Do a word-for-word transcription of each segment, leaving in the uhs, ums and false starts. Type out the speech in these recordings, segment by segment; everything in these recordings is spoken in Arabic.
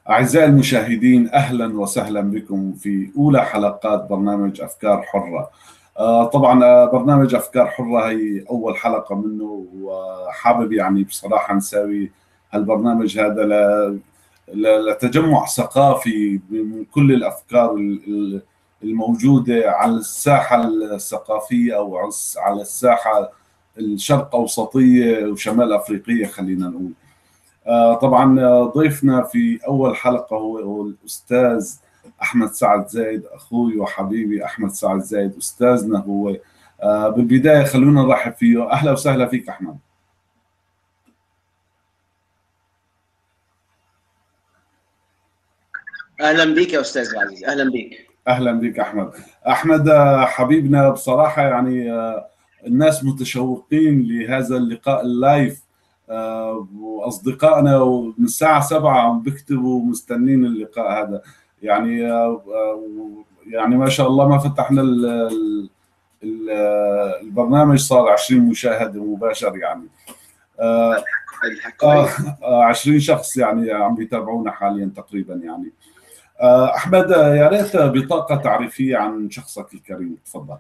أعزائي المشاهدين، أهلا وسهلا بكم في أولى حلقات برنامج أفكار حرة. آه، طبعا آه، برنامج أفكار حرة هي أول حلقة منه، وحابب يعني بصراحة نساوي هالبرنامج هذا ل- ل- لتجمع ثقافي من كل الأفكار ال- ال- الموجودة على الساحة الثقافية، أو على الساحة الشرق أوسطية وشمال أفريقية خلينا نقول. آه، طبعا آه، ضيفنا في أول حلقة هو هو الأستاذ أحمد سعد زايد، أخوي وحبيبي أحمد سعد زايد أستاذنا هو. آه، بالبداية خلونا نرحب فيه. أهلا وسهلا فيك أحمد. اهلا بيك يا استاذ العزيز، اهلا بيك. أهلا بك أحمد. أحمد آه، حبيبنا بصراحة، يعني آه، الناس متشوقين لهذا اللقاء اللايف. آه، وأصدقائنا من الساعة سبعة عم بيكتبوا مستنين اللقاء هذا. يعني آه، آه، يعني ما شاء الله ما فتحنا ال- ال- ال- البرنامج صار عشرين مشاهدة مباشر يعني. آه الحق آه كويس. آه، عشرين شخص يعني عم بيتابعونا حاليا تقريبا يعني. آه أحمد، آه، يا ريت بطاقة تعريفية عن شخصك الكريم، تفضل.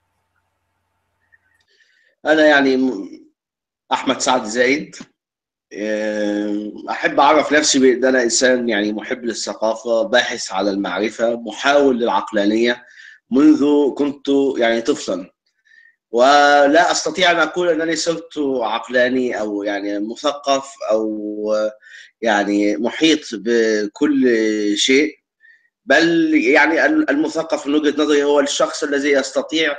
انا يعني م- احمد سعد زايد. أه، احب اعرف نفسي بان انا انسان يعني محب للثقافه، باحث على المعرفه، محاول للعقلانيه منذ كنت يعني طفلا. ولا استطيع ان اقول انني صرت عقلاني او يعني مثقف او يعني محيط بكل شيء. بل يعني المثقف من وجهة نظري هو الشخص الذي يستطيع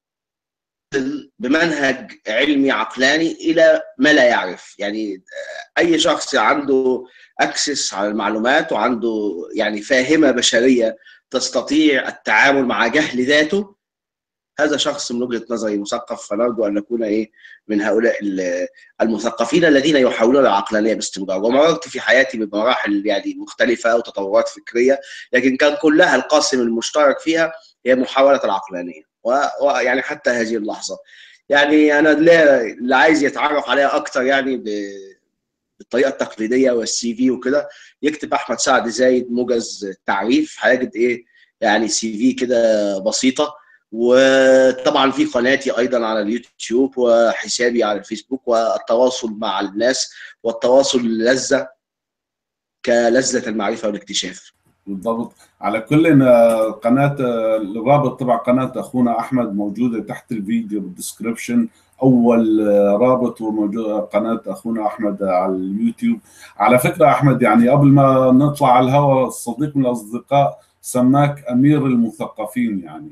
بمنهج علمي عقلاني الى ما لا يعرف. يعني اي شخص عنده اكسس على المعلومات وعنده يعني فاهمه بشريه تستطيع التعامل مع جهل ذاته، هذا شخص من وجهه نظري مثقف. فنرجو ان نكون ايه من هؤلاء المثقفين الذين يحاولون العقلانيه باستمرار. ومررت في حياتي بمراحل يعني مختلفه وتطورات فكريه، لكن كان كلها القاسم المشترك فيها هي محاوله العقلانيه. ويعني حتى هذه اللحظه يعني انا اللي عايز يتعرف عليها اكتر يعني بالطريقه التقليديه والسي في وكده، يكتب احمد سعد زايد موجز تعريف، هيجد ايه يعني سي في كده بسيطه. وطبعا في قناتي ايضا على اليوتيوب وحسابي على الفيسبوك، والتواصل مع الناس والتواصل لذة كلذة المعرفة والاكتشاف. بالضبط. على كل آه، قناة آه، الرابط تبع قناة أخونا أحمد موجودة تحت الفيديو بالدسكربشن. أول آه، رابط وموجود قناة أخونا أحمد على اليوتيوب. على فكرة أحمد، يعني قبل ما نطلع على الهواء، صديق من الأصدقاء سماك أمير المثقفين يعني.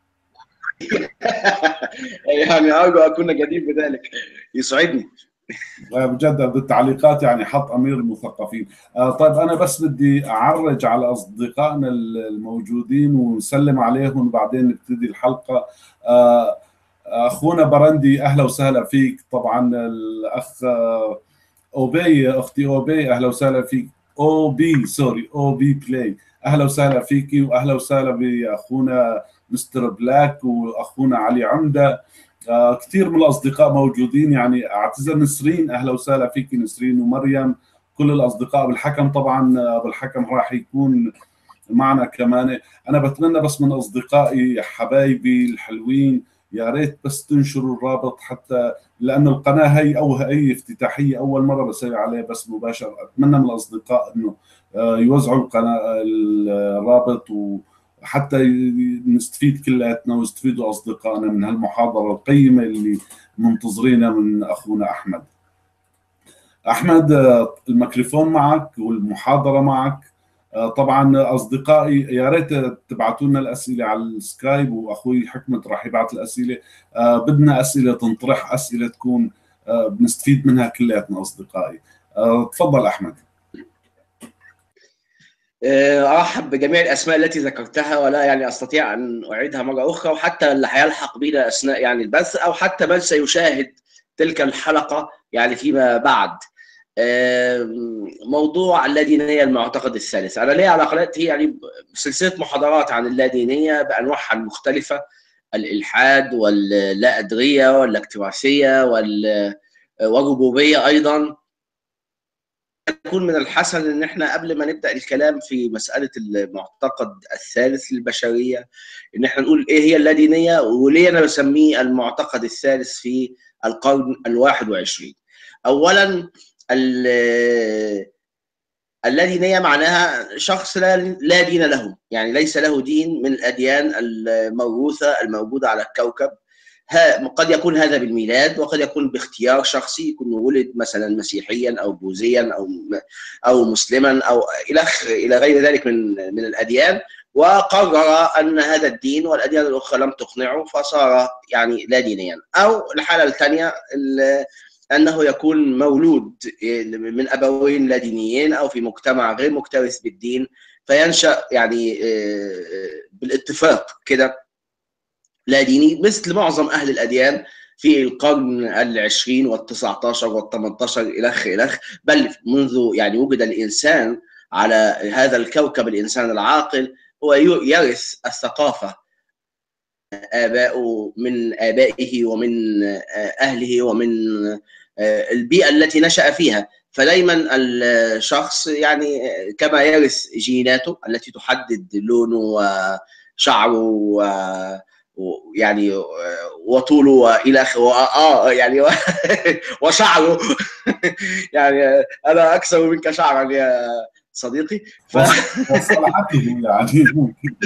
يعني ارجو اكون جدير بذلك، يسعدني. بجد بالتعليقات يعني حط امير المثقفين. آه طيب، انا بس بدي اعرج على اصدقائنا الموجودين ونسلم عليهم وبعدين نبتدي الحلقه. آه اخونا برندي، اهلا وسهلا فيك. طبعا الاخ آه، اوبي، اختي اوبي، اهلا وسهلا فيك. او بي سوري او بي بلاي، اهلا وسهلا فيكي، واهلا وسهلا باخونا مستر بلاك واخونا علي عمده. آه، كثير من الاصدقاء موجودين يعني. اعتذر نسرين، اهلا وسهلا فيك نسرين ومريم. كل الاصدقاء بالحكم طبعا. آه، بالحكم راح يكون معنا كمان. انا بتمنى بس من اصدقائي حبايبي الحلوين، يا ريت بس تنشروا الرابط، حتى لانه القناه هي او هي افتتاحيه اول مره بسوي عليه بس مباشر. اتمنى من الاصدقاء انه آه، يوزعوا القناه الرابط، وحتى ي- نستفيد كلياتنا ويستفيدوا اصدقائنا من هالمحاضره القيمه اللي منتظرينها من اخونا احمد. احمد، آه، الميكروفون معك والمحاضره معك. آه، طبعا اصدقائي يا ريت تبعتوا لنا الاسئله على السكايب، واخوي حكمه راح يبعث الاسئله. آه، بدنا اسئله تنطرح، اسئله تكون آه، بنستفيد منها كلياتنا اصدقائي. آه، تفضل احمد. ارحب بجميع الاسماء التي ذكرتها، ولا يعني استطيع ان اعيدها مره اخرى، وحتى اللي هيلحق بنا اثناء يعني البث، او حتى من سيشاهد تلك الحلقه يعني فيما بعد. موضوع اللادينيه المعتقد الثالث، انا لي على قناتي يعني سلسله محاضرات عن اللادينيه بانواعها المختلفه: الالحاد واللا ادريه والاكتراثيه والربوبيه ايضا. يكون من الحسن ان احنا قبل ما نبدا الكلام في مساله المعتقد الثالث للبشريه ان احنا نقول ايه هي اللادينيه، وليه انا بسميه المعتقد الثالث في القرن الواحد والعشرين. اولا اللادينية معناها شخص لا, لا دين له، يعني ليس له دين من الأديان الموروثة الموجودة على الكوكب. قد يكون هذا بالميلاد، وقد يكون باختيار شخصي، يكون ولد مثلا مسيحيا أو بوذيا أو أو مسلما أو إلى إلى غير ذلك من من الأديان، وقرر أن هذا الدين والأديان الأخرى لم تقنعه فصار يعني لا دينيا. أو الحالة الثانية أنه يكون مولود من أبوين لا دينيين أو في مجتمع غير مكترث بالدين، فينشأ يعني بالاتفاق كده لا ديني، مثل معظم أهل الأديان في القرن العشرين والتسعة عشر والثمانية عشر إلخ إلخ، بل منذ يعني وجد الإنسان على هذا الكوكب، الإنسان العاقل هو يرث الثقافة آباؤه من آبائه ومن أهله ومن البيئة التي نشأ فيها. فدايما الشخص يعني كما يرث جيناته التي تحدد لونه وشعره ويعني وطوله والى اخره اه يعني وشعره يعني انا اكثر منك شعرا يا صديقي. ف... وصلحته يعني ممكن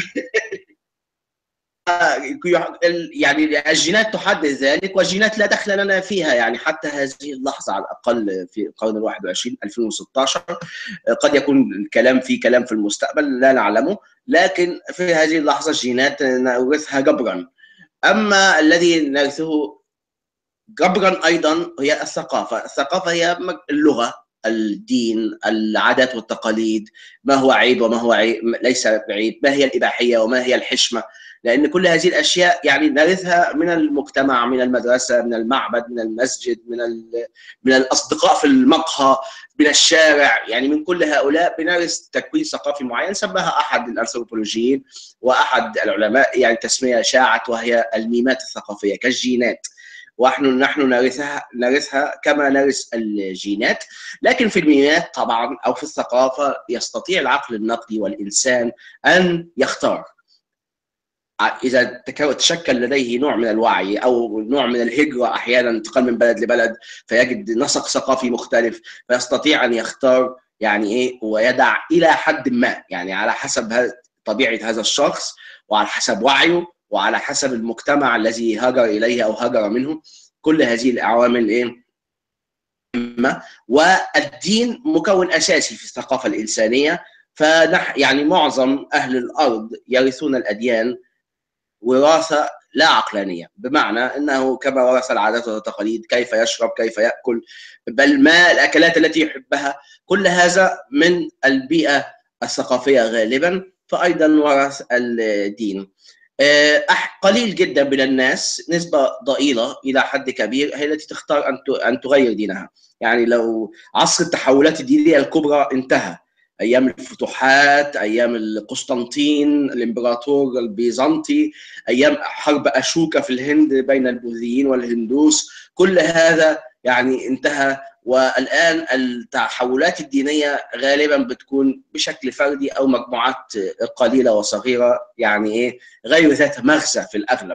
يعني الجينات تحدد ذلك، والجينات لا دخل لنا فيها يعني حتى هذه اللحظه على الاقل في القرن الواحد والعشرين ألفين وستة عشر. قد يكون الكلام في كلام في المستقبل لا نعلمه، لكن في هذه اللحظه الجينات نورثها جبرا. اما الذي نرثه جبرا ايضا هي الثقافه. الثقافه هي اللغه، الدين، العادات والتقاليد، ما هو عيب وما هو عيب ليس عيب، ما هي الاباحيه وما هي الحشمه، لان كل هذه الاشياء يعني نرثها من المجتمع، من المدرسه، من المعبد، من المسجد، من من الاصدقاء في المقهى، من الشارع، يعني من كل هؤلاء بنرث تكوين ثقافي معين سماها احد الانثروبولوجيين واحد العلماء يعني تسميه شاعت، وهي الميمات الثقافيه كالجينات، ونحن نحن نرثها نرثها كما نرث الجينات. لكن في الميمات طبعا او في الثقافه يستطيع العقل النقدي والانسان ان يختار. اذا تشكل لديه نوع من الوعي او نوع من الهجره، احيانا انتقال من بلد لبلد فيجد نسق ثقافي مختلف، فيستطيع ان يختار يعني ايه ويدع الى حد ما، يعني على حسب طبيعه هذا الشخص وعلى حسب وعيه وعلى حسب المجتمع الذي هاجر اليه او هاجر منه. كل هذه العوامل ايه مهمه، والدين مكون اساسي في الثقافه الانسانيه. فنح يعني معظم اهل الارض يرثون الاديان وراثه لا عقلانيه، بمعنى انه كما ورث العادات والتقاليد، كيف يشرب، كيف ياكل، بل ما الاكلات التي يحبها، كل هذا من البيئه الثقافيه غالبا. فايضا ورث الدين. قليل جدا من الناس، نسبه ضئيله الى حد كبير، هي التي تختار ان ان تغير دينها. يعني لو عصر التحولات الدينيه الكبرى انتهى، ايام الفتوحات، ايام القسطنطين الامبراطور البيزنطي، ايام حرب اشوكا في الهند بين البوذيين والهندوس، كل هذا يعني انتهى. والان التحولات الدينيه غالبا بتكون بشكل فردي او مجموعات قليله وصغيره، يعني ايه غير ذات مغزى في الاغلب.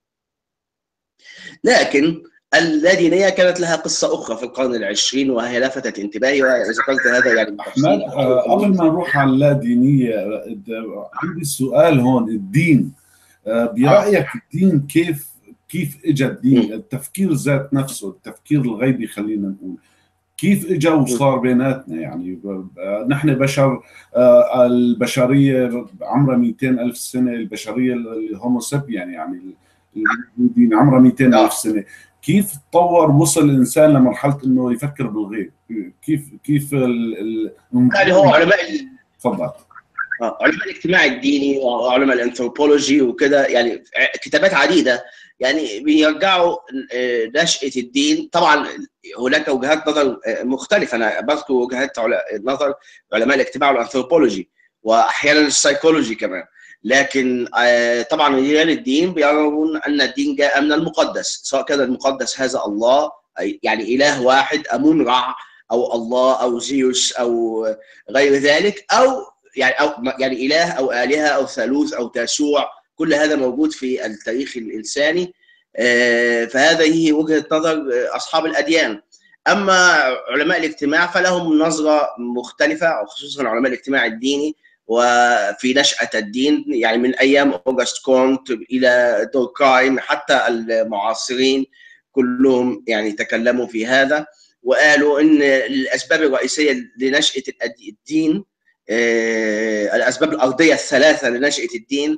لكن اللادينية كانت لها قصة أخرى في القرن العشرين وهي لفتت انتباهي، وذكرت هذا يعني أحمد قبل ما نروح على اللادينية عندي سؤال هون. الدين برأيك الدين كيف كيف اجى الدين؟ التفكير ذات نفسه، التفكير الغيبي خلينا نقول، كيف اجى وصار بيناتنا؟ يعني نحن بشر، البشرية عمرها مئتين ألف سنة، البشرية الهومو سابيان يعني الدين عمرها مئتين ألف سنة. كيف تطور وصل الانسان لمرحله انه يفكر بالغيب؟ كيف كيف ال يعني هو علماء تفضل علماء الاجتماع الديني وعلماء الانثروبولوجي وكده، يعني كتابات عديده يعني بيرجعوا نشأة الدين. طبعا هناك وجهات نظر مختلفه، انا بذكر وجهات نظر علماء الاجتماع والانثروبولوجي واحيانا السيكولوجي كمان. لكن طبعا رجال الدين بيرون ان الدين جاء من المقدس، سواء كان المقدس هذا الله يعني اله واحد امون رع، او الله او زيوس او غير ذلك، او يعني او يعني اله او الهه او ثالوث او تاسوع، كل هذا موجود في التاريخ الانساني. فهذه وجهه نظر اصحاب الاديان. اما علماء الاجتماع فلهم نظره مختلفه، خصوصا علماء الاجتماع الديني وفي نشأة الدين، يعني من ايام اوغست كونت الى دوركايم حتى المعاصرين كلهم يعني تكلموا في هذا، وقالوا ان الاسباب الرئيسيه لنشأة الدين، الاسباب الارضيه الثلاثه لنشأة الدين،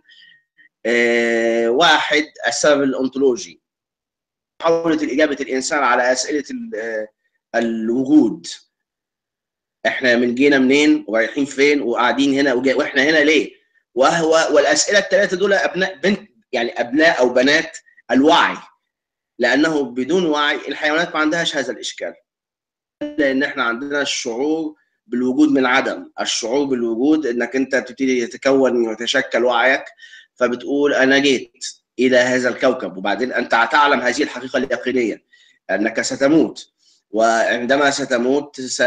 واحد السبب الأنطولوجي، محاولة إجابة الإنسان على أسئلة الوجود، إحنا من جينا منين ورايحين فين وقاعدين هنا وإحنا هنا ليه، وهو والأسئلة الثلاثة دول أبناء بنت يعني أبناء أو بنات الوعي، لأنه بدون وعي الحيوانات ما عندهاش هذا الإشكال، لأن إحنا عندنا الشعور بالوجود من عدم، الشعور بالوجود إنك أنت تبتدي يتكون ويتشكل وعيك، فبتقول أنا جيت إلى هذا الكوكب، وبعدين أنت تعلم هذه الحقيقة اليقينية أنك ستموت، وعندما ستموت س...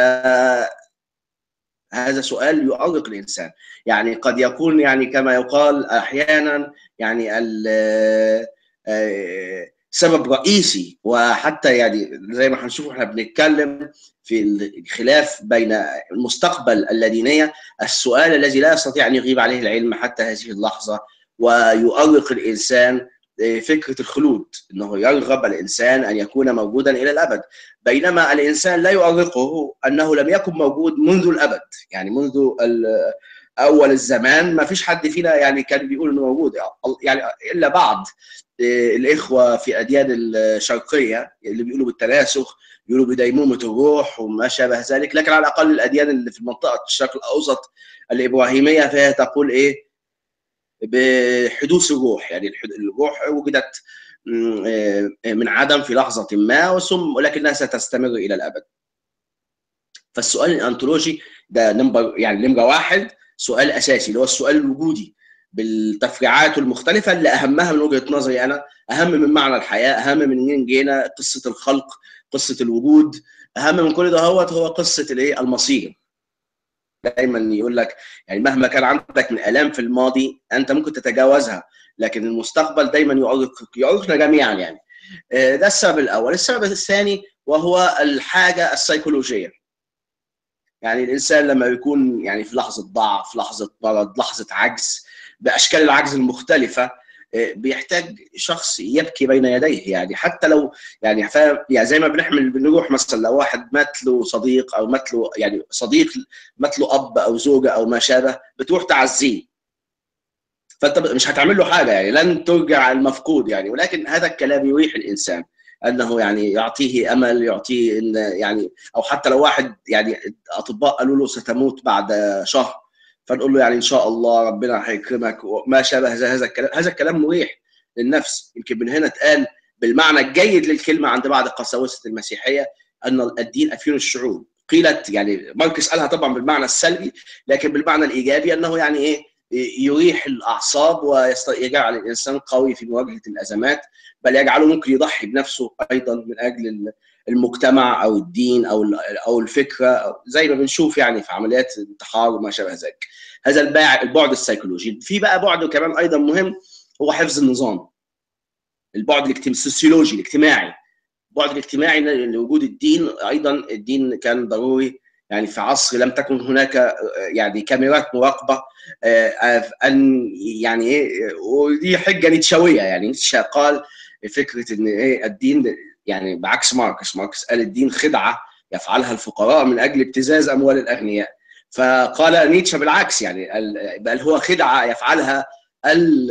هذا سؤال يؤرق الإنسان، يعني قد يكون يعني كما يقال أحيانا يعني ال... سبب رئيسي، وحتى يعني زي ما هنشوف احنا بنتكلم في الخلاف بين المستقبل اللادينية، السؤال الذي لا يستطيع أن يغيب عليه العلم حتى هذه اللحظة، ويؤرق الإنسان فكرة الخلود، أنه يرغب الإنسان أن يكون موجودا إلى الأبد، بينما الإنسان لا يؤرقه أنه لم يكن موجود منذ الأبد، يعني منذ أول الزمان ما فيش حد فينا يعني كان بيقول أنه موجود، يعني إلا بعض الإخوة في أديان الشرقية اللي بيقولوا بالتناسخ، يقولوا بديمومة الروح وما شابه ذلك، لكن على الأقل الأديان اللي في منطقة الشرق الأوسط الإبراهيمية فهي تقول إيه بحدوث الروح، يعني الروح وجدت من عدم في لحظة ما وثم ولكنها ستستمر إلى الأبد. فالسؤال الأنطولوجي ده نمبر يعني نمرة واحد، سؤال أساسي اللي هو السؤال الوجودي بالتفريعات المختلفة اللي أهمها من وجهة نظري أنا أهم من معنى الحياة، أهم من منين جينا، قصة الخلق، قصة الوجود، أهم من كل ده هو هو قصة الإيه المصير. دايما يقول لك يعني مهما كان عندك من آلام في الماضي أنت ممكن تتجاوزها، لكن المستقبل دايما يؤرق يؤرقنا جميعا يعني. ده السبب الأول. السبب الثاني وهو الحاجة السيكولوجية، يعني الإنسان لما يكون يعني في لحظة ضعف، لحظة مرض، لحظة عجز بأشكال العجز المختلفة، بيحتاج شخص يبكي بين يديه، يعني حتى لو يعني فاهم يعني زي ما بنحمل بنروح مثلا لو واحد مات له صديق او مات له يعني صديق مات له اب او زوجه او ما شابه، بتروح تعزيه، فانت مش هتعمل له حاجه يعني لن ترجع المفقود يعني، ولكن هذا الكلام يريح الانسان انه يعني يعطيه امل، يعطيه ان يعني او حتى لو واحد يعني اطباء قالوا له ستموت بعد شهر فنقول له يعني ان شاء الله ربنا هيكرمك وما شابه هذا الكلام، هذا الكلام مريح للنفس. يمكن من هنا اتقال بالمعنى الجيد للكلمه عند بعض قساوسه المسيحيه ان الدين افيون الشعوب، قيلت يعني ماركس قالها طبعا بالمعنى السلبي، لكن بالمعنى الايجابي انه يعني ايه يريح الاعصاب ويجعل الانسان قوي في مواجهه الازمات، بل يجعله ممكن يضحي بنفسه ايضا من اجل المجتمع او الدين او او الفكره، أو زي ما بنشوف يعني في عمليات الانتحار وما شابه ذلك. هذا البعد السيكولوجي. في بقى بعد كمان ايضا مهم هو حفظ النظام، البعد السوسيولوجي الاجتماعي. البعد الاجتماعي لوجود الدين، ايضا الدين كان ضروري يعني في عصر لم تكن هناك يعني كاميرات مراقبه ان يعني ايه، ودي حجه نيتشاويه، يعني نيتشه قال فكره ان ايه الدين يعني بعكس ماركس، ماركس قال الدين خدعه يفعلها الفقراء من اجل ابتزاز اموال الاغنياء، فقال نيتشه بالعكس يعني بل هو خدعه يفعلها ال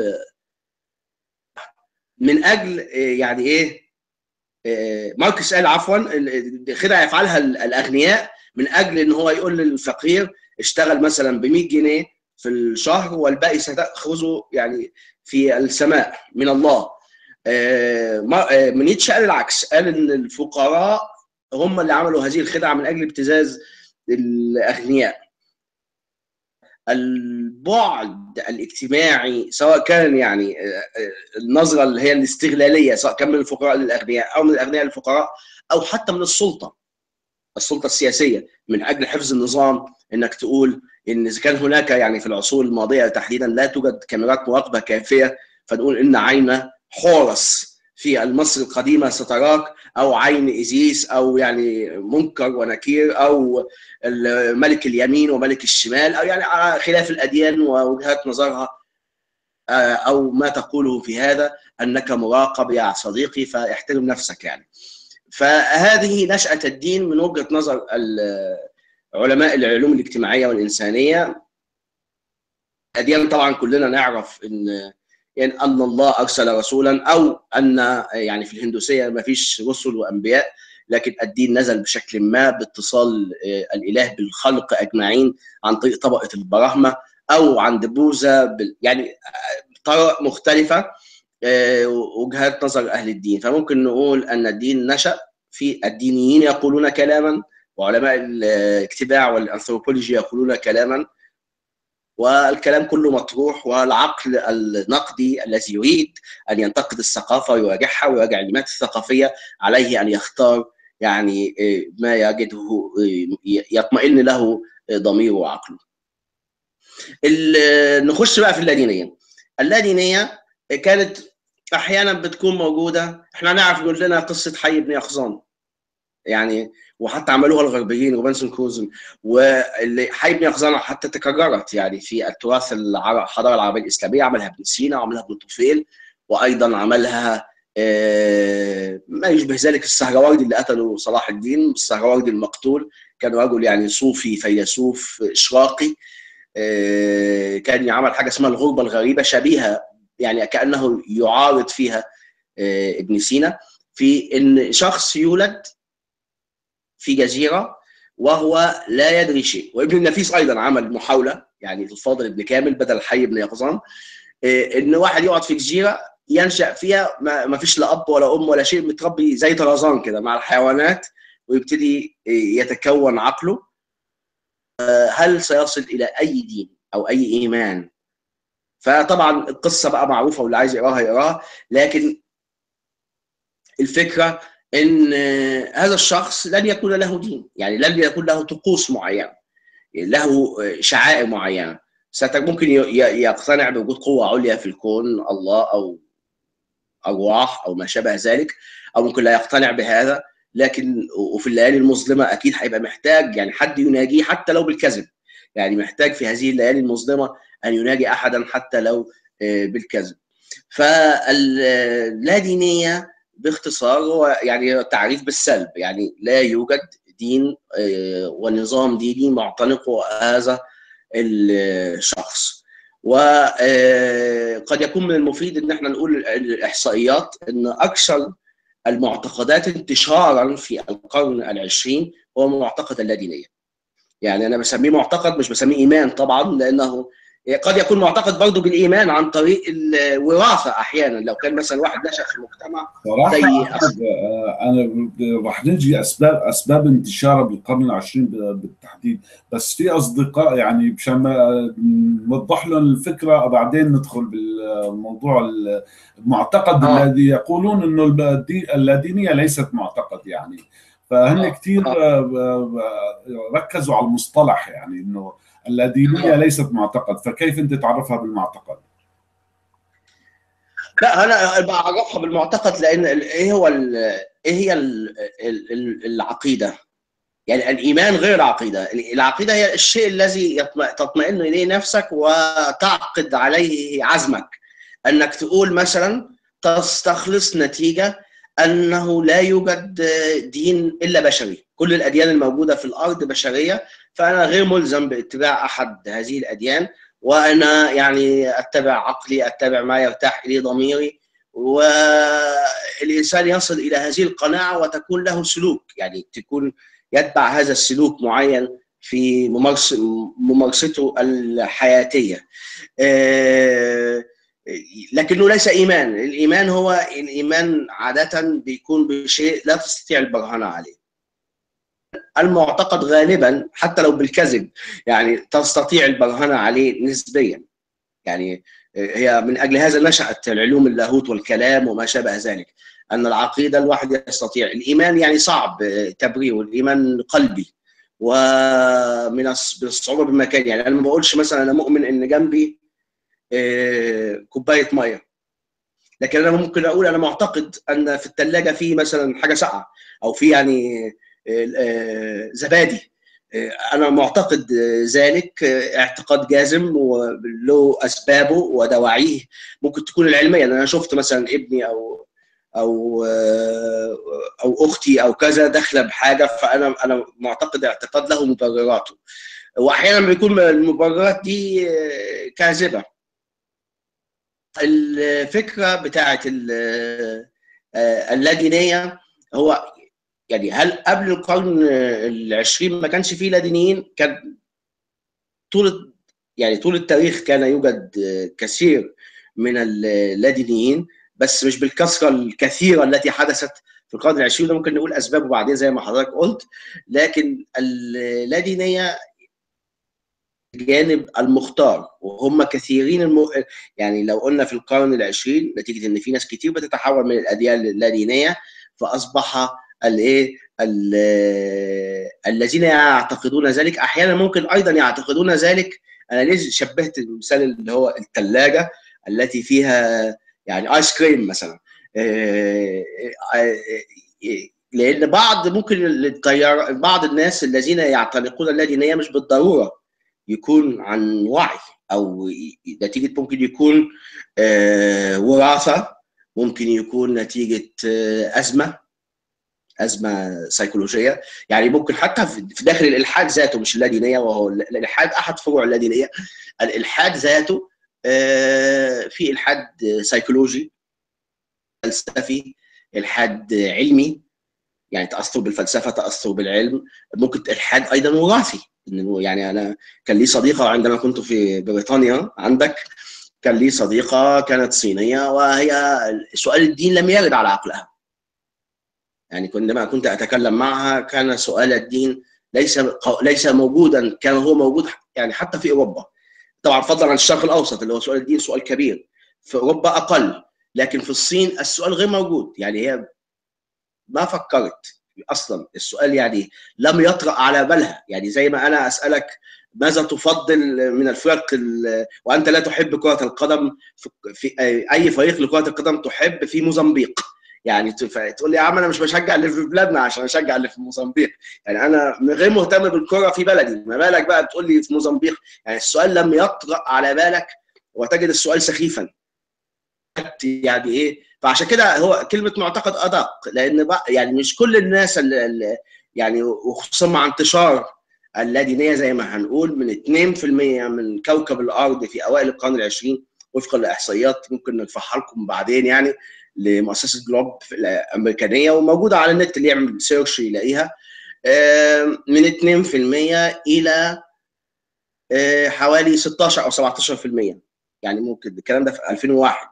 من اجل يعني ايه ماركس قال عفوا خدعه يفعلها الاغنياء من اجل ان هو يقول للفقير اشتغل مثلا ب مئة جنيه في الشهر والباقي ستاخذه يعني في السماء من الله. نيتشه قال العكس، قال ان الفقراء هم اللي عملوا هذه الخدعه من اجل ابتزاز الاغنياء. البعد الاجتماعي سواء كان يعني النظره اللي هي الاستغلاليه، سواء كان من الفقراء للاغنياء او من الاغنياء للفقراء او حتى من السلطه، السلطه السياسيه من اجل حفظ النظام، انك تقول ان اذا كان هناك يعني في العصور الماضيه تحديدا لا توجد كاميرات مراقبه كافيه، فنقول ان عين حورس في مصر القديمه ستراك، او عين ايزيس، او يعني منكر ونكير، او ملك اليمين وملك الشمال، او يعني على خلاف الاديان ووجهات نظرها، او ما تقوله في هذا انك مراقب يا صديقي فاحترم نفسك يعني. فهذه نشأة الدين من وجهة نظر علماء العلوم الاجتماعية والإنسانية. الأديان طبعا كلنا نعرف ان يعني ان الله ارسل رسولا، او ان يعني في الهندوسيه ما فيش رسل وانبياء، لكن الدين نزل بشكل ما باتصال الاله بالخلق اجمعين عن طريق طبقه البراهمه، او عند بوذا، يعني طرق مختلفه وجهات نظر اهل الدين. فممكن نقول ان الدين نشأ في الدينيين يقولون كلاما، وعلماء الاجتماع والانثروبولوجي يقولون كلاما، والكلام كله مطروح، والعقل النقدي الذي يريد أن ينتقد الثقافة ويراجعها ويراجع العلامات الثقافية عليه أن يختار يعني ما يجده يطمئن له ضميره وعقله. نخش بقى في اللادينية. اللادينية كانت أحيانا بتكون موجودة، احنا نعرف يقول لنا قصة حي بن يقظان يعني، وحتى عملوها الغربيين روبنسون كروزن، واللي حي بن يقظان حتى تكررت يعني في التراث الحضاره العربيه الاسلاميه، عملها ابن سينا وعملها ابن طفيل، وايضا عملها ما يشبه ذلك السهروردي اللي قتله صلاح الدين. السهروردي المقتول كان رجل يعني صوفي فيلسوف اشراقي، كان يعمل حاجه اسمها الغربه الغريبه، شبيهه يعني كانه يعارض فيها ابن سينا، في ان شخص يولد في جزيرة وهو لا يدري شيء. وابن النفيس أيضا عمل محاولة يعني الفاضل ابن كامل بدل حي بن يقظان، إن واحد يقعد في جزيرة ينشأ فيها ما فيش لا أب ولا أم ولا شيء، متربي زي طرزان كده مع الحيوانات، ويبتدي يتكون عقله. هل سيصل إلى أي دين أو أي إيمان؟ فطبعا القصة بقى معروفة واللي عايز يقراها يقراها، لكن الفكرة ان هذا الشخص لن يكون له دين، يعني لن يكون له طقوس معينه، له شعائر معينه. ممكن يقتنع بوجود قوه عليا في الكون، الله او ارواح او ما شابه ذلك، او ممكن لا يقتنع بهذا، لكن وفي الليالي المظلمه اكيد هيبقى محتاج يعني حد يناجيه حتى لو بالكذب، يعني محتاج في هذه الليالي المظلمه ان يناجي احدا حتى لو بالكذب. فاللادينيه باختصار هو يعني تعريف بالسلب، يعني لا يوجد دين ونظام ديني معتنق هذا الشخص. وقد يكون من المفيد ان احنا نقول الاحصائيات ان اكثر المعتقدات انتشارا في القرن العشرين هو معتقد اللادينيه. يعني انا بسميه معتقد مش بسميه ايمان طبعا، لانه قد يكون معتقد برضه بالايمان عن طريق الوراثه احيانا، لو كان مثلا واحد نشأ في مجتمع صراحه انا راح نجي اسباب اسباب انتشاره بالقرن العشرين بالتحديد، بس في اصدقاء يعني مشان نوضح لهم الفكره وبعدين ندخل بالموضوع. المعتقد آه. الذي يقولون انه اللادينيه ليست معتقد يعني، فهن آه. كثير آه. ركزوا على المصطلح، يعني انه اللادينيه ليست معتقد، فكيف انت تعرفها بالمعتقد؟ لا انا بعرفها بالمعتقد لان ايه هو ايه هي العقيده؟ يعني الايمان غير العقيده. العقيده هي الشيء الذي تطمئن اليه نفسك وتعقد عليه عزمك، انك تقول مثلا تستخلص نتيجه انه لا يوجد دين الا بشري، كل الاديان الموجوده في الارض بشريه، فانا غير ملزم باتباع احد هذه الاديان، وانا يعني اتبع عقلي، اتبع ما يرتاح اليه ضميري. والانسان يصل الى هذه القناعه وتكون له سلوك، يعني تكون يتبع هذا السلوك معين في ممارسته الحياتيه. لكنه ليس ايمان. الايمان هو الايمان عاده بيكون بشيء لا تستطيع البرهان عليه. المعتقد غالبا حتى لو بالكذب يعني تستطيع البرهان عليه نسبيا، يعني هي من اجل هذا نشأت العلوم اللاهوت والكلام وما شابه ذلك. ان العقيده الواحد يستطيع. الايمان يعني صعب تبريره، الايمان قلبي ومن الصعوبه بمكان. يعني انا ما بقولش مثلا انا مؤمن ان جنبي كوبايه ميه، لكن انا ممكن اقول انا معتقد ان في الثلاجه في مثلا حاجه ساقعه، او في يعني زبادي. انا معتقد ذلك اعتقاد جازم وله اسبابه ودواعيه، ممكن تكون العلميه. انا شفت مثلا ابني او او او اختي او كذا داخله بحاجه، فانا انا معتقد اعتقاد له مبرراته، واحيانا بيكون المبررات دي كاذبه. الفكره بتاعت اللادينيه هو يعني هل قبل القرن العشرين ما كانش فيه لادينيين؟ كان طول يعني طول التاريخ كان يوجد كثير من اللادينيين، بس مش بالكثره الكثيره التي حدثت في القرن العشرين. ممكن نقول اسبابه بعدين زي ما حضرتك قلت، لكن اللادينيه الجانب المختار وهم كثيرين الم... يعني لو قلنا في القرن العشرين نتيجه ان في ناس كتير بتتحول من الاديان اللادينيه، فاصبح الايه الذين يعتقدون ذلك احيانا ممكن ايضا يعتقدون ذلك. انا ليه شبهت المثال اللي هو الثلاجه التي فيها يعني ايس كريم مثلا؟ لان بعض ممكن التيار بعض الناس الذين يعتنقون اللادينيه مش بالضروره يكون عن وعي، او نتيجه ممكن يكون وراثه، ممكن يكون نتيجه ازمه ازمه سيكولوجيه. يعني ممكن حتى في داخل الالحاد ذاته، مش اللادينيه، وهو الالحاد احد فروع اللادينيه. الالحاد ذاته في الحاد سيكولوجي، فلسفي، الحاد علمي، يعني تاثر بالفلسفه، تاثر بالعلم. ممكن الحاد ايضا وراثي. يعني انا كان لي صديقه عندما كنت في بريطانيا عندك، كان لي صديقه كانت صينيه، وهي سؤال الدين لم يرد على عقلها. يعني عندما كنت اتكلم معها كان سؤال الدين ليس ليس موجودا، كان هو موجود يعني حتى في اوروبا، طبعا فضلا عن الشرق الاوسط اللي هو سؤال الدين سؤال كبير، في اوروبا اقل، لكن في الصين السؤال غير موجود. يعني هي ما فكرت اصلا السؤال، يعني لم يطرأ على بالها. يعني زي ما انا اسالك ماذا تفضل من الفرق وانت لا تحب كرة القدم، في اي فريق لكرة القدم تحب في موزمبيق، يعني تقول لي يا عم انا مش بشجع اللي في بلادنا عشان اشجع اللي في موزمبيق، يعني انا غير مهتم بالكرة في بلدي، ما بالك بقى بتقول لي في موزمبيق؟ يعني السؤال لم يطرأ على بالك، وتجد السؤال سخيفا. يعني ايه؟ فعشان كده هو كلمه معتقد ادق، لان بقى يعني مش كل الناس اللي يعني، وخصوصا مع انتشار اللادينيه زي ما هنقول من اثنين بالمئة من كوكب الارض في اوائل القرن العشرين وفقا لاحصائيات ممكن نرفعها لكم بعدين، يعني لمؤسسه جلوب الامريكانيه وموجوده على النت، اللي يعمل سيرش يلاقيها، من اثنين بالمئة الى حوالي ستاشر او سبعتاشر بالمئة. يعني ممكن الكلام ده في ألفين وواحد،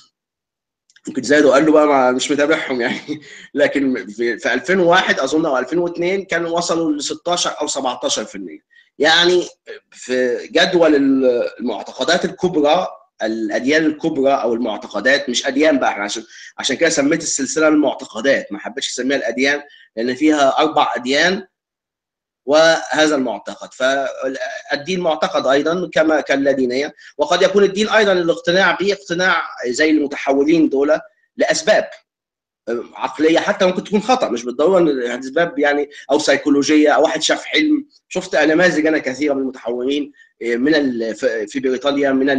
ممكن زادوا قال له بقى ما مش متابعهم يعني، لكن في, في ألفين وواحد اظن او ألفين واثنين كانوا وصلوا ل ستاشر او سبعتاشر بالمئة. يعني في جدول المعتقدات الكبرى، الاديان الكبرى او المعتقدات، مش اديان بقى، عشان عشان كده سميت السلسله المعتقدات، ما حبيتش اسميها الاديان لان فيها اربع اديان وهذا المعتقد. فالدين معتقد ايضا كما كاللادينيه، وقد يكون الدين ايضا الاقتناع به اقتناع زي المتحولين دول لاسباب عقليه، حتى ممكن تكون خطا، مش بالضروره اسباب يعني او سيكولوجيه، او واحد شاف حلم. شفت نماذج انا كثيره من المتحولين من في بريطانيا من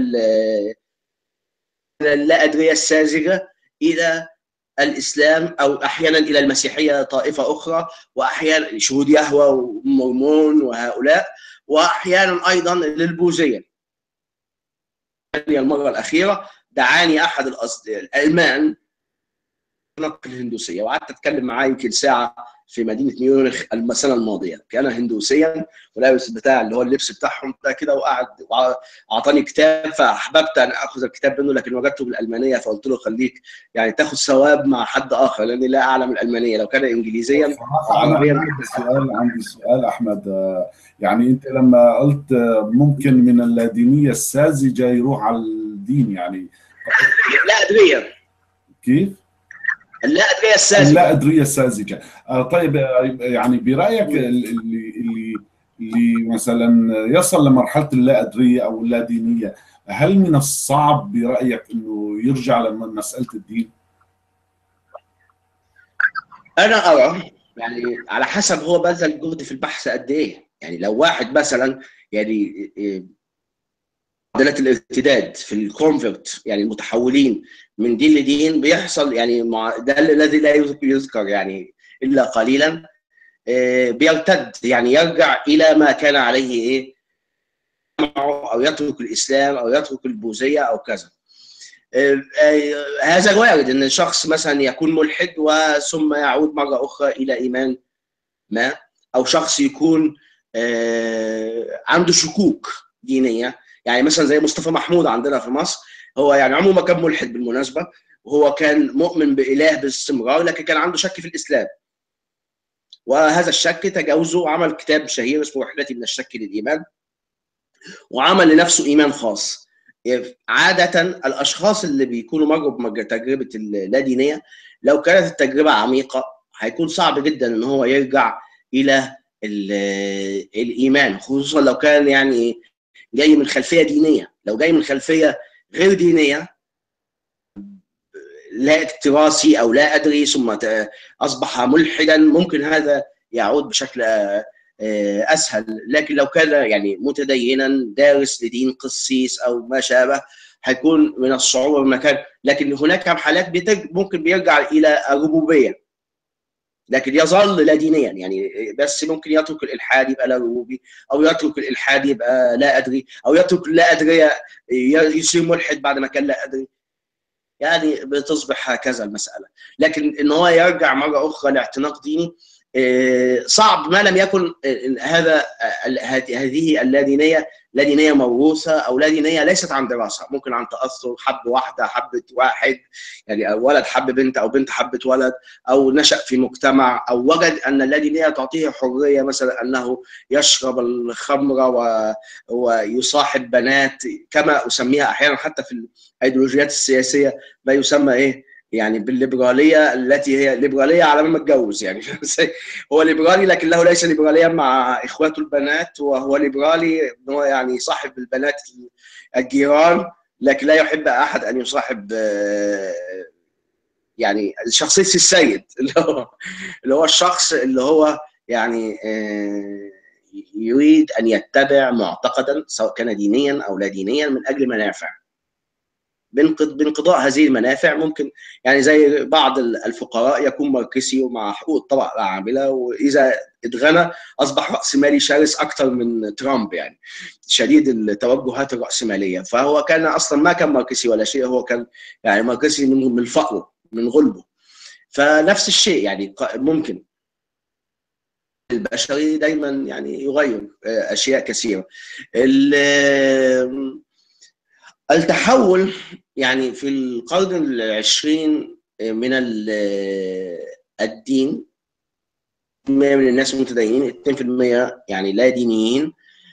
اللا ادريه الساذجه الى الاسلام، او احيانا الى المسيحيه طائفه اخرى، واحيانا شهود يهوه ومورمون وهؤلاء، واحيانا ايضا للبوذيه. المره الاخيره دعاني احد الاصدقاء الالمان نقل الهندوسيه، وقعدت اتكلم معاه يمكن ساعه في مدينه ميونخ السنه الماضيه. كان هندوسيا ولابس بتاع اللي هو اللبس بتاعهم ده كده، وقعد واعطاني كتاب، فاحببت ان اخذ الكتاب منه، لكن وجدته بالالمانيه، فقلت له خليك يعني تاخذ ثواب مع حد اخر، لاني لا اعلم الالمانيه. لو كان انجليزيا او عربيا. أنا عندي سؤال عندي سؤال احمد، يعني انت لما قلت ممكن من اللادينيه الساذجه يروح على الدين، يعني لا ادريه كيف؟ اللا ادريه الساذجه. اللا ادريه الساذجه. آه طيب، يعني برايك اللي اللي اللي مثلا يصل لمرحله اللا ادريه او اللا دينيه، هل من الصعب برايك انه يرجع لمساله الدين؟ انا ارى يعني على حسب هو بذل جهد في البحث قد ايه. يعني لو واحد مثلا يعني معدلات الارتداد في الكونفرت، يعني المتحولين من دين لدين بيحصل، يعني ده الذي لا يذكر يعني الا قليلا، بيرتد يعني يرجع الى ما كان عليه ايه، او يترك الاسلام او يترك البوذيه او كذا. هذا وارد ان الشخص مثلا يكون ملحد وثم يعود مره اخرى الى ايمان ما، او شخص يكون عنده شكوك دينيه، يعني مثلا زي مصطفى محمود عندنا في مصر. هو يعني عمره ما كان ملحد بالمناسبه، وهو كان مؤمن باله باستمرار، لكن كان عنده شك في الاسلام، وهذا الشك تجاوزه وعمل كتاب شهير اسمه رحلتي من الشك للايمان، وعمل لنفسه ايمان خاص. عاده الاشخاص اللي بيكونوا مروا بتجربه اللا دينيه، لو كانت التجربه عميقه هيكون صعب جدا ان هو يرجع الى الايمان، خصوصا لو كان يعني جاي من خلفيه دينيه. لو جاي من خلفيه غير دينيه، لا اكتراثي او لا ادري ثم اصبح ملحدا، ممكن هذا يعود بشكل اسهل. لكن لو كان يعني متدينا دارس لدين قسيس او ما شابه، هيكون من الصعوبه بمكان. لكن هناك حالات ممكن بيرجع الى الربوبيه، لكن يظل لا دينيا، يعني بس ممكن يترك الالحاد يبقى لا ربوبي، او يترك الالحاد يبقى لا ادري، او يترك لا ادري يصير ملحد بعد ما كان لا ادري. يعني بتصبح هكذا المساله. لكن ان هو يرجع مره اخرى لاعتناق ديني صعب، ما لم يكن هذا هذه اللادينيه لا دينيه موروثه، او لا دينيه ليست عن دراسه، ممكن عن تاثر، حب واحده حبت واحد، يعني ولد حب بنت او بنت حبت ولد، او نشا في مجتمع، او وجد ان اللادينيه تعطيه حريه، مثلا انه يشرب الخمر و... ويصاحب بنات، كما اسميها احيانا حتى في الايديولوجيات السياسيه ما يسمى ايه يعني بالليبراليه، التي هي ليبراليه على ما متجوز. يعني هو ليبرالي لكن له ليس ليبراليا مع اخواته البنات، وهو ليبرالي ان هو يعني صاحب البنات الجيران، لكن لا يحب احد ان يصاحب يعني شخصيه السيد، اللي هو اللي هو الشخص اللي هو يعني يريد ان يتبع معتقدا سواء كان دينيا او لا دينيا من اجل منافع. بانقضاء هذه المنافع ممكن يعني زي بعض الفقراء يكون ماركسي ومع حقوق الطبقه العامله، واذا اتغنى اصبح راسمالي شرس اكثر من ترامب، يعني شديد التوجهات الراسماليه. فهو كان اصلا ما كان ماركسي ولا شيء، هو كان يعني ماركسي من فقره من غلبه. فنفس الشيء يعني ممكن البشري دايما يعني يغير اشياء كثيره. التحول يعني في القرن العشرين من الدين، من الناس المتدينين اثنين بالمئة يعني لا دينيين.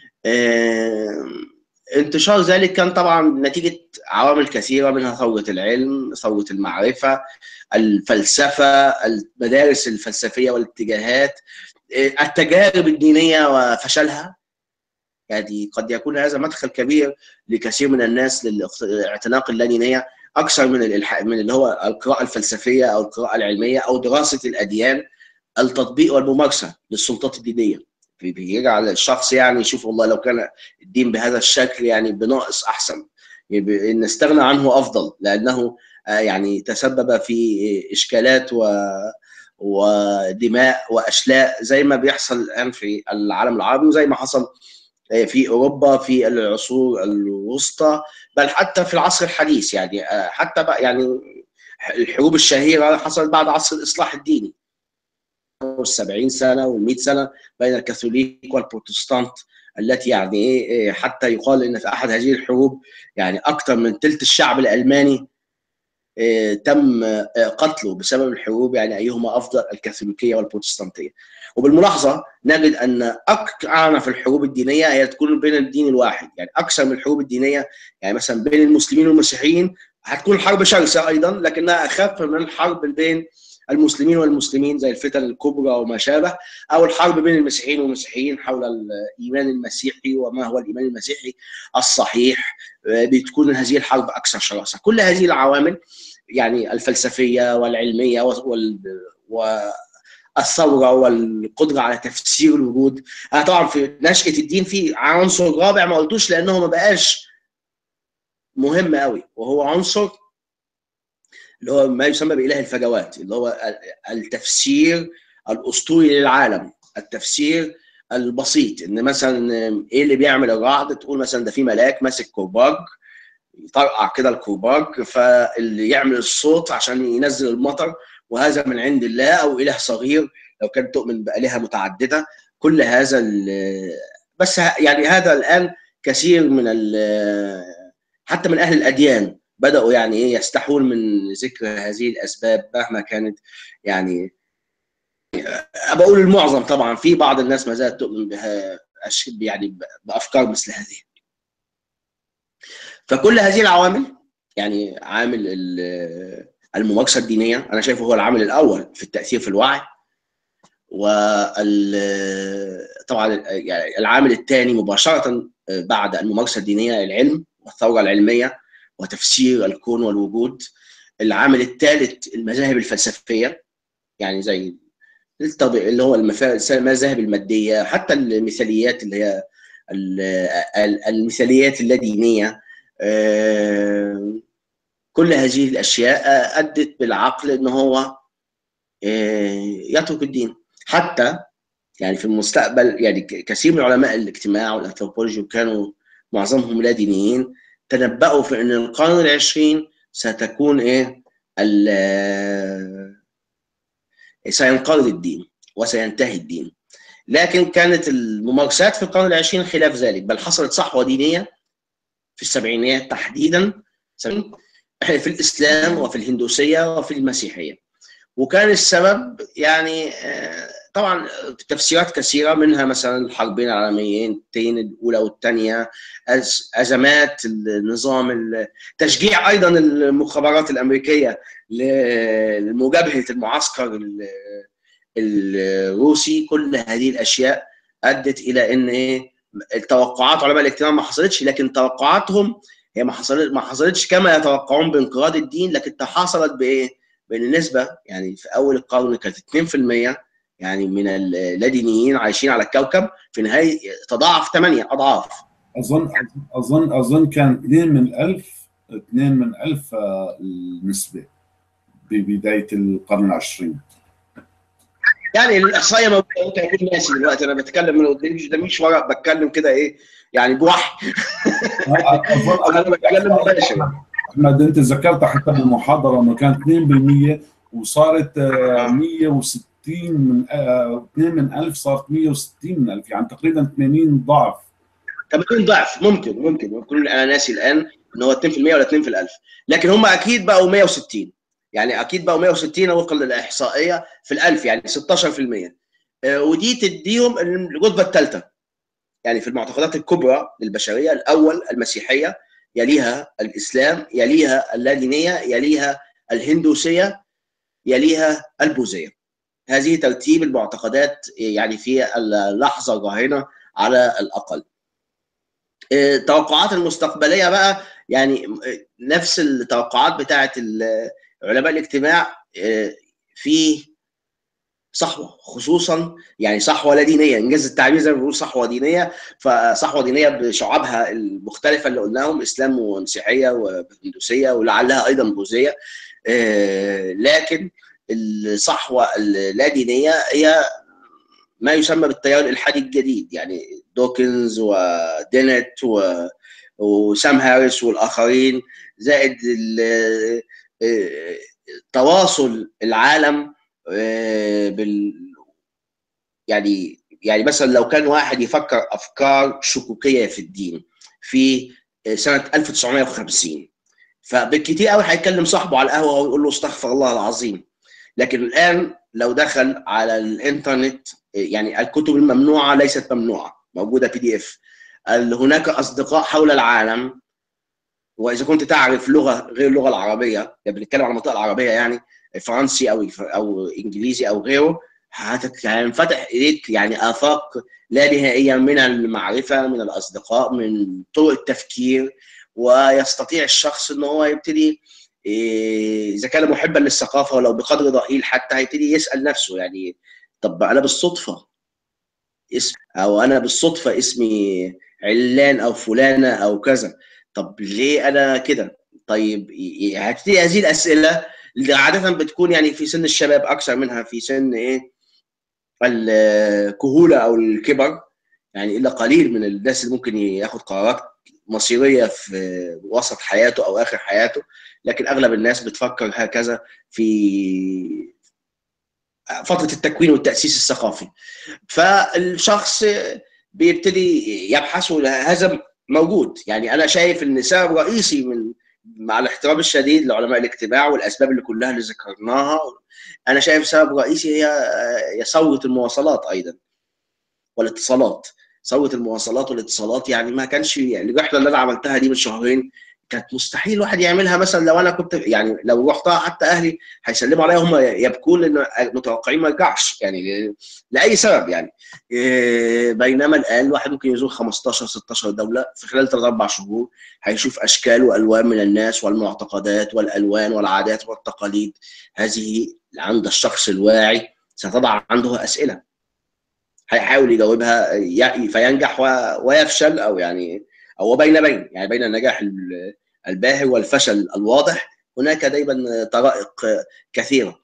انتشار ذلك كان طبعا نتيجة عوامل كثيرة، منها ثورة العلم، ثورة المعرفة، الفلسفة، المدارس الفلسفية والاتجاهات، التجارب الدينية وفشلها. يعني قد يكون هذا مدخل كبير لكثير من الناس للاعتناق اللادينية اكثر من الالحاد، من اللي هو القراءة الفلسفية او القراءة العلمية او دراسة الاديان. التطبيق والممارسة للسلطات الدينية بيجعل الشخص يعني يشوف والله لو كان الدين بهذا الشكل يعني بناقص احسن، ان استغنى عنه افضل، لانه يعني تسبب في اشكالات و ودماء واشلاء زي ما بيحصل الان في العالم العربي، وزي ما حصل في اوروبا في العصور الوسطى، بل حتى في العصر الحديث. يعني حتى بقى يعني الحروب الشهيره حصلت بعد عصر الاصلاح الديني، والسبعين سنه والمئة سنه بين الكاثوليك والبروتستانت، التي يعني ايه حتى يقال ان في احد هذه الحروب يعني اكثر من ثلث الشعب الالماني تم قتله بسبب الحروب. يعني ايهما افضل، الكاثوليكيه والبروتستانتيه. وبالملاحظه نجد ان اعنف الحروب الدينيه هي تكون بين الدين الواحد، يعني اكثر من الحروب الدينيه، يعني مثلا بين المسلمين والمسيحيين هتكون حرب شرسه ايضا، لكنها اخف من الحرب بين المسلمين والمسلمين زي الفتن الكبرى وما شابه، او الحرب بين المسيحيين والمسيحيين حول الايمان المسيحي وما هو الايمان المسيحي الصحيح. بتكون هذه الحرب اكثر شراسه. كل هذه العوامل يعني الفلسفيه والعلميه وال والثوره والقدره على تفسير الوجود. انا طبعا في نشاه الدين في عنصر رابع ما قلتوش لانه ما بقاش مهم قوي، وهو عنصر اللي هو ما يسمى بإله الفجوات، اللي هو التفسير الأسطوري للعالم، التفسير البسيط. ان مثلا ايه اللي بيعمل الرعد؟ تقول مثلا ده في ملاك ماسك كرباج يطرقع كده الكرباج فاللي يعمل الصوت عشان ينزل المطر، وهذا من عند الله، او اله صغير لو كانت تؤمن بآلهة متعددة. كل هذا بس يعني هذا الآن كثير من حتى من أهل الأديان بدأوا يعني ايه يستحون من ذكر هذه الأسباب مهما كانت. يعني بقول المعظم طبعا، في بعض الناس ما زالت تؤمن بها يعني بأفكار مثل هذه. فكل هذه العوامل، يعني عامل الممارسة الدينية أنا شايفه هو العامل الأول في التأثير في الوعي، وال طبعا يعني العامل الثاني مباشرة بعد الممارسة الدينية العلم والثورة العلمية وتفسير الكون والوجود. العامل الثالث المذاهب الفلسفية، يعني زي اللي هو المذاهب المادية، حتى المثاليات اللي هي المثاليات اللادينية. كل هذه الأشياء أدت بالعقل إن هو يترك الدين. حتى يعني في المستقبل يعني كثير من علماء الاجتماع والأنثروبولوجي وكانوا معظمهم لا دينيين تنبأوا في أن القرن العشرين ستكون إيه سينقرض الدين وسينتهي الدين. لكن كانت الممارسات في القرن العشرين خلاف ذلك، بل حصلت صحوة دينية في السبعينيات تحديدا في الإسلام وفي الهندوسية وفي المسيحية. وكان السبب يعني طبعا تفسيرات كثيرة، منها مثلا الحربين العالميين الأولى والثانية، أزمات النظام، تشجيع أيضا المخابرات الأمريكية لمجابهة المعسكر الروسي. كل هذه الأشياء أدت إلى أن التوقعات علماء الاجتماع ما حصلتش، لكن توقعاتهم هي ما حصلت ما حصلتش كما يتوقعون بانقراض الدين، لكن تحصلت بإيه؟ بالنسبة يعني في أول القرن كانت اثنين في المئة يعني من اللادينيين عايشين على الكوكب، في النهاية تضاعف ثمانية أضعاف. أظن أظن أظن كان اثنين من ألف اثنين من ألف النسبة ببداية القرن العشرين. يعني الإحصائية موجودة، ممكن أكون ناسي دلوقتي، أنا بتكلم من قدامي ده مش ورق، بتكلم كده إيه يعني بوحي. أظن أنا بتكلم مباشر. أحمد أنت ذكرت حتى بالمحاضرة إنه كان اثنين بالمئة وصارت مئة وستين من اثنين من ألف صارت مئة وستين من ألف، يعني تقريبا ثمانين ضعف. ثمانين ضعف ممكن ممكن يكون انا ناسي الان ان هو اثنين في المئة ولا اثنين في الألف، لكن هم اكيد بقوا مئة وستين، يعني اكيد بقوا مئة وستين وفقا للاحصائيه في الألف، يعني ستاشر في المئة. ودي تديهم الرتبه الثالثه يعني في المعتقدات الكبرى للبشريه. الاول المسيحيه، يليها الاسلام، يليها اللادينيه، يليها الهندوسيه، يليها البوذيه. هذه ترتيب المعتقدات يعني في اللحظه الراهنه على الاقل. التوقعات المستقبليه بقى يعني نفس التوقعات بتاعه علماء الاجتماع، في صحوه، خصوصا يعني صحوه لا دينيه، انجاز التعبير زي ما بنقول صحوه دينيه، فصحوه دينيه بشعابها المختلفه اللي قلناهم، اسلام ومسيحيه وهندوسيه ولعلها ايضا بوذيه. لكن الصحوه اللا دينيه هي ما يسمى بالتيار الالحادي الجديد، يعني دوكنز ودينت و... وسام هاريس والاخرين، زائد تواصل العالم بال يعني يعني مثلا لو كان واحد يفكر افكار شكوكيه في الدين في سنه ألف وتسعمئة وخمسين، فبالكتير قوي هيكلم صاحبه على القهوه ويقول له استغفر الله العظيم. لكن الان لو دخل على الانترنت، يعني الكتب الممنوعه ليست ممنوعه، موجوده بي دي اف. هناك اصدقاء حول العالم واذا كنت تعرف لغه غير اللغه العربيه، يعني بنتكلم عن المنطقه العربيه يعني فرنسي او او انجليزي او غيره، هينفتح اليك يعني افاق لا نهائيه من المعرفه، من الاصدقاء، من طرق التفكير. ويستطيع الشخص ان هو يبتدي اذا كان محبا للثقافه ولو بقدر ضئيل حتى، هيبتدي يسال نفسه يعني طب انا بالصدفه اسم، او انا بالصدفه اسمي علان او فلانه او كذا، طب ليه انا كده؟ طيب هتبتدي هذه الاسئله اللي عاده بتكون يعني في سن الشباب اكثر منها في سن ايه الكهوله او الكبر، يعني الا قليل من الناس اللي ممكن ياخد قرارات مصيريه في وسط حياته او اخر حياته، لكن اغلب الناس بتفكر هكذا في فتره التكوين والتاسيس الثقافي. فالشخص بيبتدي يبحث، هذا موجود. يعني انا شايف ان سبب رئيسي من مع الاحترام الشديد لعلماء الاجتماع والاسباب اللي كلها اللي ذكرناها، انا شايف سبب رئيسي هي هي ثوره المواصلات ايضا والاتصالات. ثوره المواصلات والاتصالات يعني ما كانش يعني الرحله اللي انا عملتها دي من شهرين كانت مستحيل الواحد يعملها. مثلا لو انا كنت يعني لو رحتها حتى اهلي هيسلموا عليا هم يبكون لان متوقعين ما ارجعش يعني لاي سبب يعني. بينما الان الواحد ممكن يزور خمستاشر ستاشر دوله في خلال ثلاث اربع شهور، هيشوف اشكال والوان من الناس والمعتقدات والالوان والعادات والتقاليد. هذه عند الشخص الواعي ستضع عنده اسئله هيحاول يجاوبها فينجح ويفشل، او يعني او بين بين يعني بين النجاح الباهر والفشل الواضح هناك دايما طرائق كثيره.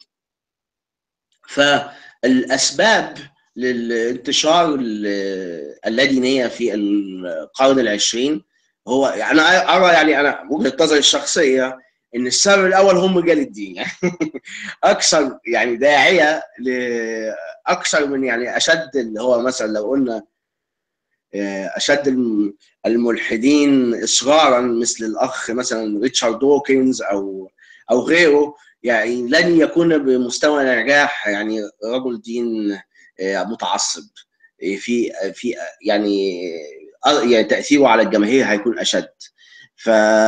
فالاسباب للانتشار اللادينيه في القرن العشرين هو يعني انا ارى يعني انا وجهه نظري الشخصيه ان السبب الاول هم رجال الدين يعني اكثر يعني داعيه لاكثر من يعني اشد اللي هو مثلا لو قلنا اشد الملحدين اصرارا مثل الاخ مثلا ريتشارد دوكنز او او غيره، يعني لن يكون بمستوى نجاح يعني رجل دين متعصب في في يعني يعني تاثيره على الجماهير هيكون اشد. ف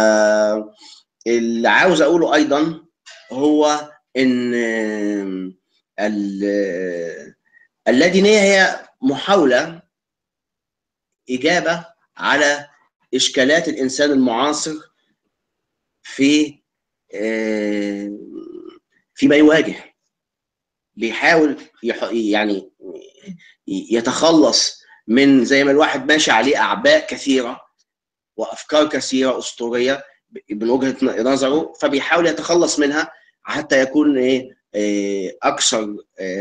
اللي عاوز اقوله ايضا هو ان اللادينيه هي محاوله اجابه على اشكالات الانسان المعاصر في فيما يواجه، بيحاول يعني يتخلص من زي ما الواحد ماشي عليه اعباء كثيره وافكار كثيره اسطوريه من وجهه نظره، فبيحاول يتخلص منها حتى يكون ايه اكثر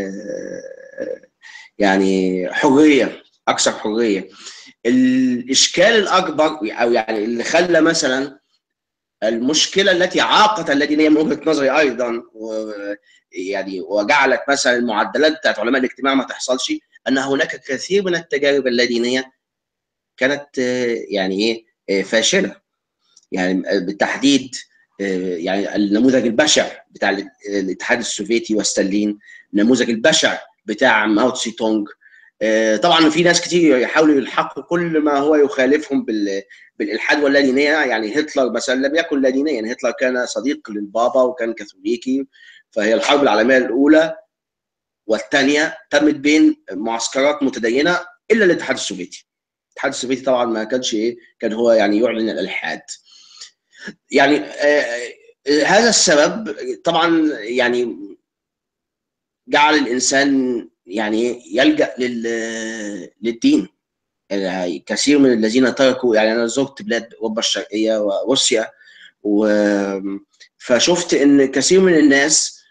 يعني حريه، اكثر حريه. الاشكال الاكبر او يعني اللي خلى مثلا المشكله التي عاقت اللادينيه من وجهه نظري ايضا يعني وجعلت مثلا المعدلات بتاعت علماء الاجتماع ما تحصلش، ان هناك كثير من التجارب اللادينيه كانت يعني ايه فاشله. يعني بالتحديد يعني النموذج البشع بتاع الاتحاد السوفيتي وستالين، النموذج البشع بتاع ماو تسي تونج. طبعا في ناس كتير يحاولوا يلحقوا كل ما هو يخالفهم بالالحاد واللادينيه. يعني هتلر مثلا لم يكن لادينيا، يعني هتلر كان صديق للبابا وكان كاثوليكي. فهي الحرب العالميه الاولى والثانيه تمت بين معسكرات متدينه الا الاتحاد السوفيتي. الاتحاد السوفيتي طبعا ما كانش ايه، كان هو يعني يعلن الالحاد. يعني آه هذا السبب طبعا يعني جعل الانسان يعني يلجأ للدين. يعني كثير من الذين تركوا، يعني انا زرت بلاد اوروبا الشرقيه وروسيا و فشفت ان كثير من الناس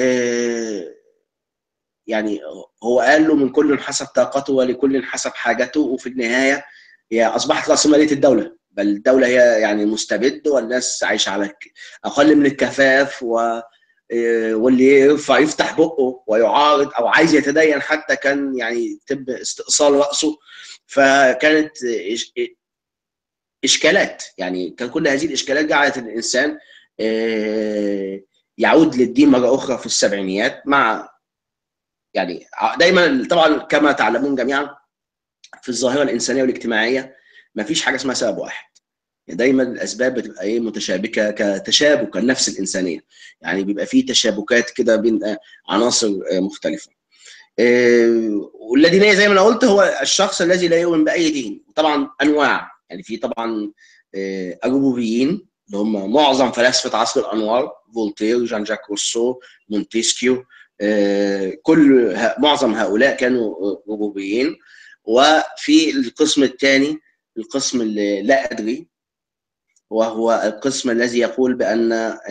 يعني هو قال له من كل حسب طاقته ولكل حسب حاجته، وفي النهايه هي اصبحت راسماليه الدوله، بل الدوله هي يعني مستبد والناس عايشه على اقل من الكفاف، و واللي يرفع يفتح بقه ويعارض او عايز يتدين حتى كان يعني يتم استئصال راسه. فكانت اشكالات، يعني كان كل هذه الاشكالات جعلت الانسان يعود للدين مره اخرى في السبعينيات. مع يعني دايما طبعا كما تعلمون جميعا في الظاهره الانسانيه والاجتماعيه ما فيش حاجه اسمها سبب واحد. دايما الاسباب بتبقى ايه متشابكه كتشابك النفس الانسانيه، يعني بيبقى فيه تشابكات كده بين عناصر مختلفه. واللادينيه زي ما انا قلت هو الشخص الذي لا يؤمن باي دين، طبعا انواع، يعني في طبعا الربوبيين اللي هم معظم فلاسفه عصر الانوار، فولتير، جان جاك روسو، مونتسكيو، كل معظم هؤلاء كانوا ربوبيين. وفي القسم الثاني القسم اللي لا ادري، وهو القسم الذي يقول بان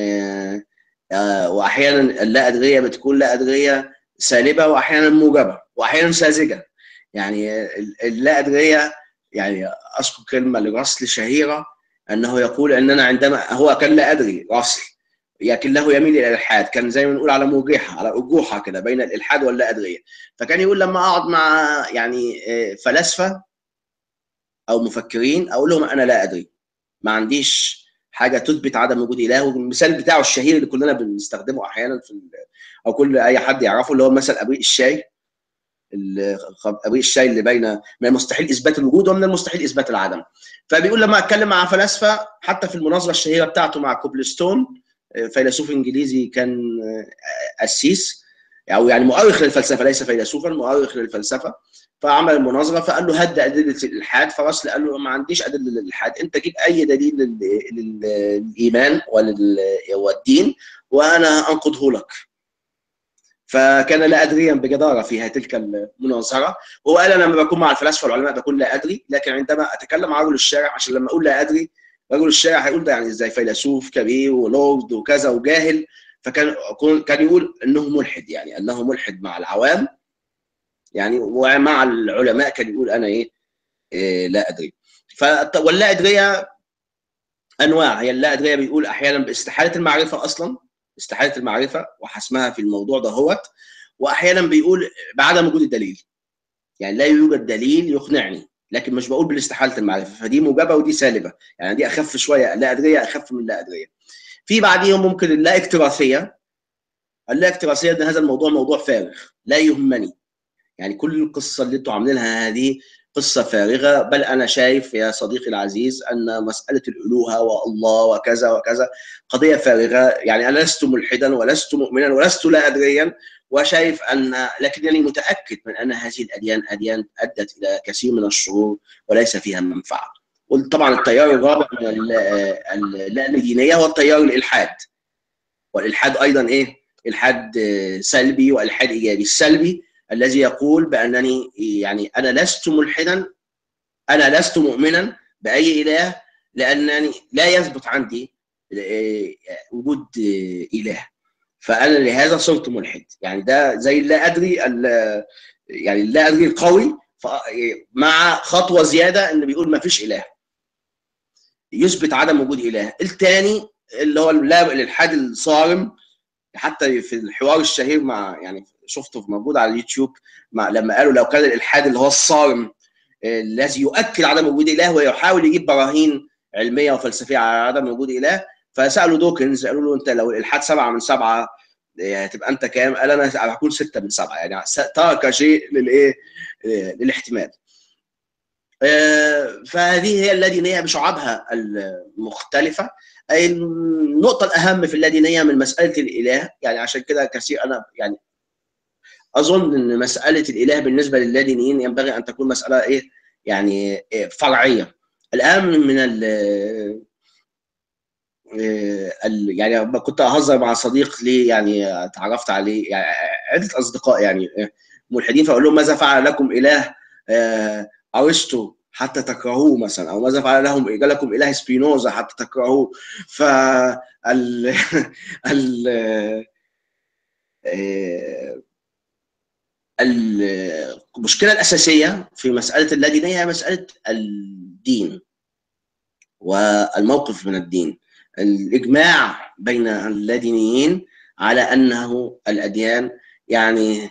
واحيانا اللا ادريه بتكون لا ادريه سالبه واحيانا موجبه واحيانا ساذجه. يعني اللا ادريه، يعني اذكر كلمه لراسل شهيره انه يقول اننا عندما هو كان لا ادري راسل لكنه يميل الى الالحاد، كان زي ما نقول على مرجحه على ارجوحه كده بين الالحاد واللا ادريه. فكان يقول لما اقعد مع يعني فلاسفه او مفكرين اقول لهم انا لا ادري، ما عنديش حاجه تثبت عدم وجود اله. والمثال بتاعه الشهير اللي كلنا بنستخدمه احيانا في او كل اي حد يعرفه اللي هو مثل ابريق الشاي. ابريق الشاي اللي بين من المستحيل اثبات الوجود ومن المستحيل اثبات العدم. فبيقول لما اتكلم مع فلاسفه حتى في المناظره الشهيره بتاعته مع كوبلستون، فيلسوف انجليزي كان قسيس او يعني مؤرخ للفلسفه ليس فيلسوفا، مؤرخ للفلسفه، فعمل المناظره فقال له هد ادله الالحاد، فراسل قال له ما عنديش ادله للالحاد، انت جيب اي دليل للايمان والدين وانا انقضه لك. فكان لا ادريا بجداره في تلك المناظره، وهو قال انا لما بكون مع الفلاسفه والعلماء بكون لا ادري، لكن عندما اتكلم مع رجل الشارع، عشان لما اقول لا ادري رجل الشارع هيقول ده يعني ازاي فيلسوف كبير ولورد وكذا وجاهل، فكان كان يقول انه ملحد، يعني انه ملحد مع العوام يعني، ومع العلماء كان يقول انا ايه, إيه لا ادري. ف واللا ادريه انواع، هي اللا ادريه بيقول احيانا باستحاله المعرفه اصلا، استحاله المعرفه وحسمها في الموضوع ده هوت، واحيانا بيقول بعدم وجود الدليل، يعني لا يوجد دليل يقنعني، لكن مش بقول بالاستحاله المعرفه، فدي موجبه ودي سالبه، يعني دي اخف شويه، اللا ادريه اخف من اللا ادريه. في بعديهم ممكن اللا اكتراثيه. اللا اكتراثيه ده هذا الموضوع موضوع فارغ لا يهمني، يعني كل القصه اللي انتم عاملينها هذه قصه فارغه، بل انا شايف يا صديقي العزيز ان مساله الالوهه والله وكذا وكذا قضيه فارغه، يعني انا لست ملحدا ولست مؤمنا ولست لا ادريا، وشايف ان لكنني متاكد من ان هذه الاديان اديان ادت الى كثير من الشرور وليس فيها منفعه. وطبعا التيار الرابع من اللا دينيه هو التيار الالحاد، والالحاد ايضا ايه؟ الحاد سلبي والحاد ايجابي. السلبي الذي يقول بانني يعني انا لست ملحدا، انا لست مؤمنا باي اله، لانني لا يثبت عندي وجود اله، فانا لهذا صرت ملحد. يعني ده زي لا ادري، يعني لا ادري القوي مع خطوه زياده ان بيقول ما فيش اله، يثبت عدم وجود اله. الثاني اللي هو الالحاد الصارم، حتى في الحوار الشهير مع يعني شفته موجود على اليوتيوب مع لما قالوا لو كان الالحاد اللي هو الصارم الذي يؤكد عدم وجود اله ويحاول يجيب براهين علميه وفلسفيه على عدم وجود اله، فسالوا دوكنز قالوا له انت لو الالحاد سبعه من سبعه هتبقى انت كام؟ قال انا هكون سته من سبعه، يعني ترك شيء للايه؟ للاحتمال. فهذه هي اللادينيه بشعابها المختلفه. أي النقطة الأهم في اللادينية من مسألة الإله، يعني عشان كده كثير أنا يعني أظن أن مسألة الإله بالنسبة للادينيين ينبغي أن تكون مسألة إيه؟ يعني إيه فرعية. الأهم من ال يعني كنت أهزر مع صديق لي يعني تعرفت عليه، يعني عدة أصدقاء يعني ملحدين، فأقول لهم ماذا فعل لكم إله أرسطو حتى تكرهوه مثلا، او ماذا فعل لهم قال لكم اله سبينوزا حتى تكرهوه. ف ال ال المشكله الاساسيه في مساله اللادينيه هي مساله الدين والموقف من الدين. الاجماع بين اللادينيين على انه الاديان يعني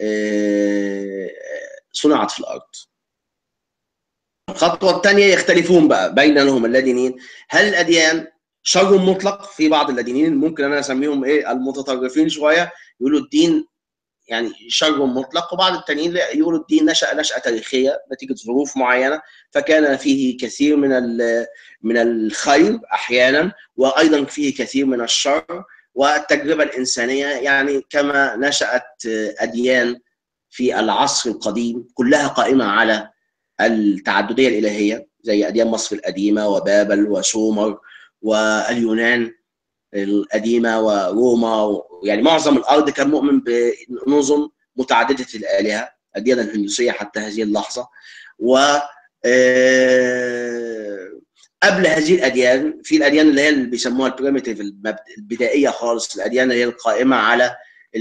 صنعت في الارض. الخطوة الثانية يختلفون بقى بينهم اللادينيين، هل الأديان شر مطلق؟ في بعض اللادينيين ممكن أنا أسميهم إيه المتطرفين شوية، يقولوا الدين يعني شر مطلق، وبعض التانيين يقولوا الدين نشأ نشأة تاريخية نتيجة ظروف معينة، فكان فيه كثير من من الخير أحيانا، وأيضا فيه كثير من الشر. والتجربة الإنسانية يعني كما نشأت أديان في العصر القديم كلها قائمة على التعددية الإلهية، زي أديان مصر القديمة وبابل وسومر واليونان القديمة وروما، يعني معظم الأرض كان مؤمن بنظم متعددة الآلهة، الديانة الهندوسية حتى هذه اللحظة. و قبل هذه الأديان في الأديان اللي هي اللي بيسموها البريميتيف البدائية خالص، الأديان اللي هي القائمة على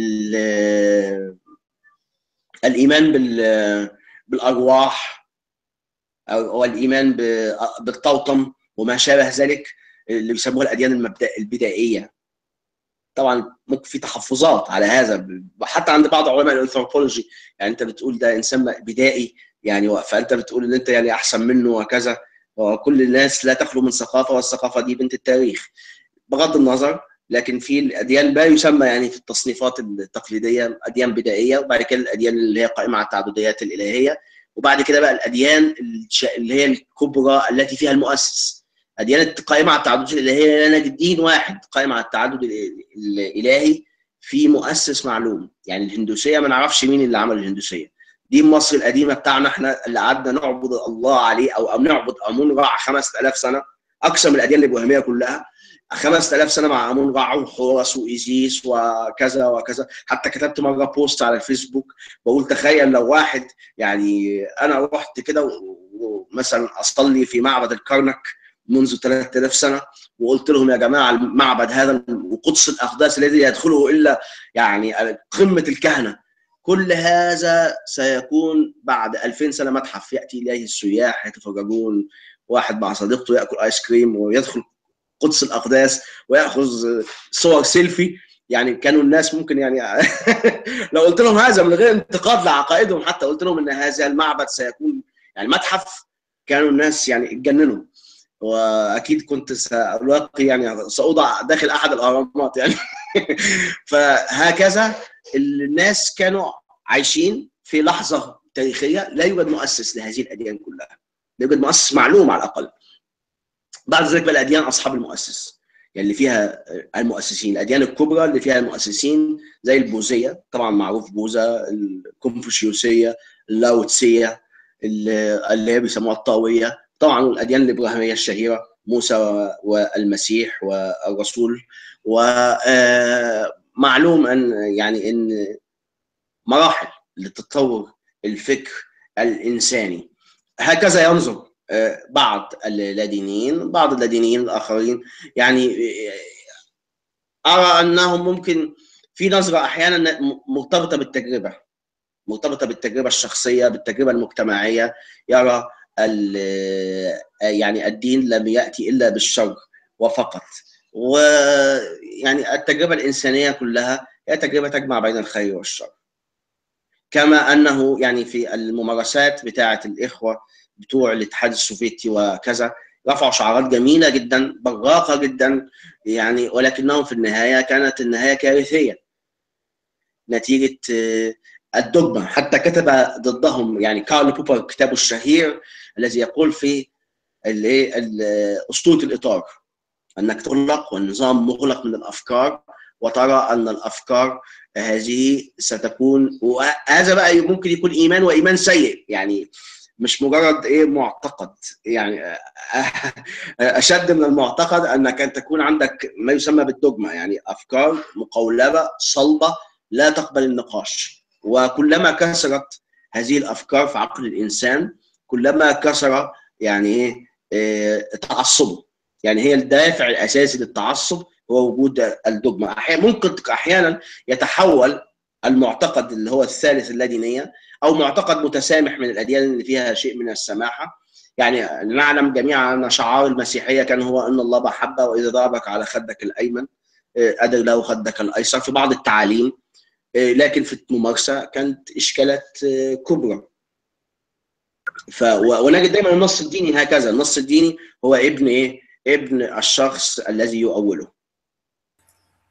الإيمان بالأرواح أو الإيمان بالطوطم وما شابه ذلك، اللي بيسموها الأديان المبدأ البدائية. طبعا ممكن في تحفظات على هذا حتى عند بعض علماء الانثروبولوجي، يعني انت بتقول ده انسان بدائي يعني، فانت بتقول ان انت يعني احسن منه وكذا، وكل الناس لا تخلو من ثقافه، والثقافه دي بنت التاريخ بغض النظر. لكن في الاديان ما يسمى يعني في التصنيفات التقليديه اديان بدائيه، وبعد كده الاديان اللي هي قائمه على التعدديات الالهيه، وبعد كده بقى الاديان اللي هي الكبرى التي فيها المؤسس. أديان قائمة على التعدد الإلهي لا نجد دين واحد قائم على التعدد الإلهي في مؤسس معلوم. يعني الهندوسية ما نعرفش مين اللي عمل الهندوسية. دين مصر القديمة بتاعنا احنا اللي قعدنا نعبد الله عليه أو أو نعبد آمون رع خمسة آلاف سنة، أكثر من الأديان الإبراهيمية كلها. خمسة آلاف سنة مع آمون رع وحورس وإيزيس وكذا وكذا. حتى كتبت مرة بوست على الفيسبوك بقول تخيل لو واحد، يعني أنا رحت كده ومثلا أصلي في معبد الكرنك منذ ثلاثة آلاف سنة وقلت لهم يا جماعة المعبد هذا وقدس الأقداس الذي يدخله إلا يعني قمة الكهنة، كل هذا سيكون بعد ألفين سنة متحف يأتي إليه السياح يتفرجون، واحد مع صديقته يأكل آيس كريم ويدخل قدس الأقداس ويأخذ صور سيلفي. يعني كانوا الناس ممكن يعني لو قلت لهم هذا من غير انتقاد لعقائدهم، حتى قلت لهم ان هذا المعبد سيكون يعني متحف، كانوا الناس يعني اتجننوا. واكيد كنت سألاقي يعني سأوضع داخل احد الاهرامات يعني. فهكذا الناس كانوا عايشين في لحظه تاريخيه لا يوجد مؤسس لهذه الاديان كلها، لا يوجد مؤسس معلوم على الاقل. بعد ذلك بقى الاديان اصحاب المؤسس، يعني اللي فيها المؤسسين، الاديان الكبرى اللي فيها المؤسسين زي البوذيه طبعا معروف بوذا، الكونفوشيوسيه، اللاوتسيه اللي هي بيسموها الطاويه، طبعا الاديان الابراهيميه الشهيره موسى والمسيح والرسول. ومعلوم ان يعني ان مراحل لتطور الفكر الانساني. هكذا ينظر بعض اللادينيين، بعض اللادينيين الاخرين يعني ارى انهم ممكن في نظره احيانا مرتبطه بالتجربه، مرتبطه بالتجربه الشخصيه، بالتجربه المجتمعيه، يرى يعني الدين لم ياتي الا بالشر وفقط. ويعني التجربه الانسانيه كلها هي تجربه تجمع بين الخير والشر. كما انه يعني في الممارسات بتاعه الاخوه بتوع الاتحاد السوفيتي وكذا رفعوا شعارات جميله جدا براقه جدا يعني، ولكنهم في النهايه كانت النهايه كارثيه نتيجه الدogma. حتى كتب ضدهم يعني كارل بوبر كتابه الشهير الذي يقول في اسطوره الاطار، انك تغلق والنظام مغلق من الافكار وترى ان الافكار هذه ستكون، وهذا بقى ممكن يكون ايمان وايمان سيء، يعني مش مجرد ايه معتقد، يعني اشد من المعتقد انك ان تكون عندك ما يسمى بالدogma، يعني افكار مقولبه صلبه لا تقبل النقاش. وكلما كثرت هذه الافكار في عقل الانسان كلما كثر يعني ايه تعصبه. يعني هي الدافع الاساسي للتعصب هو وجود الدogma. احيانا ممكن احيانا يتحول المعتقد اللي هو الثالث اللادينيه او معتقد متسامح من الاديان اللي فيها شيء من السماحه. يعني نعلم جميعا ان شعار المسيحيه كان هو ان الله محبه واذا ضربك على خدك الايمن ادر له خدك الايسر في بعض التعاليم، لكن في الممارسه كانت اشكالات كبرى. ف ونجد دايما النص الديني هكذا، النص الديني هو ابن ايه؟ ابن الشخص الذي يؤوله.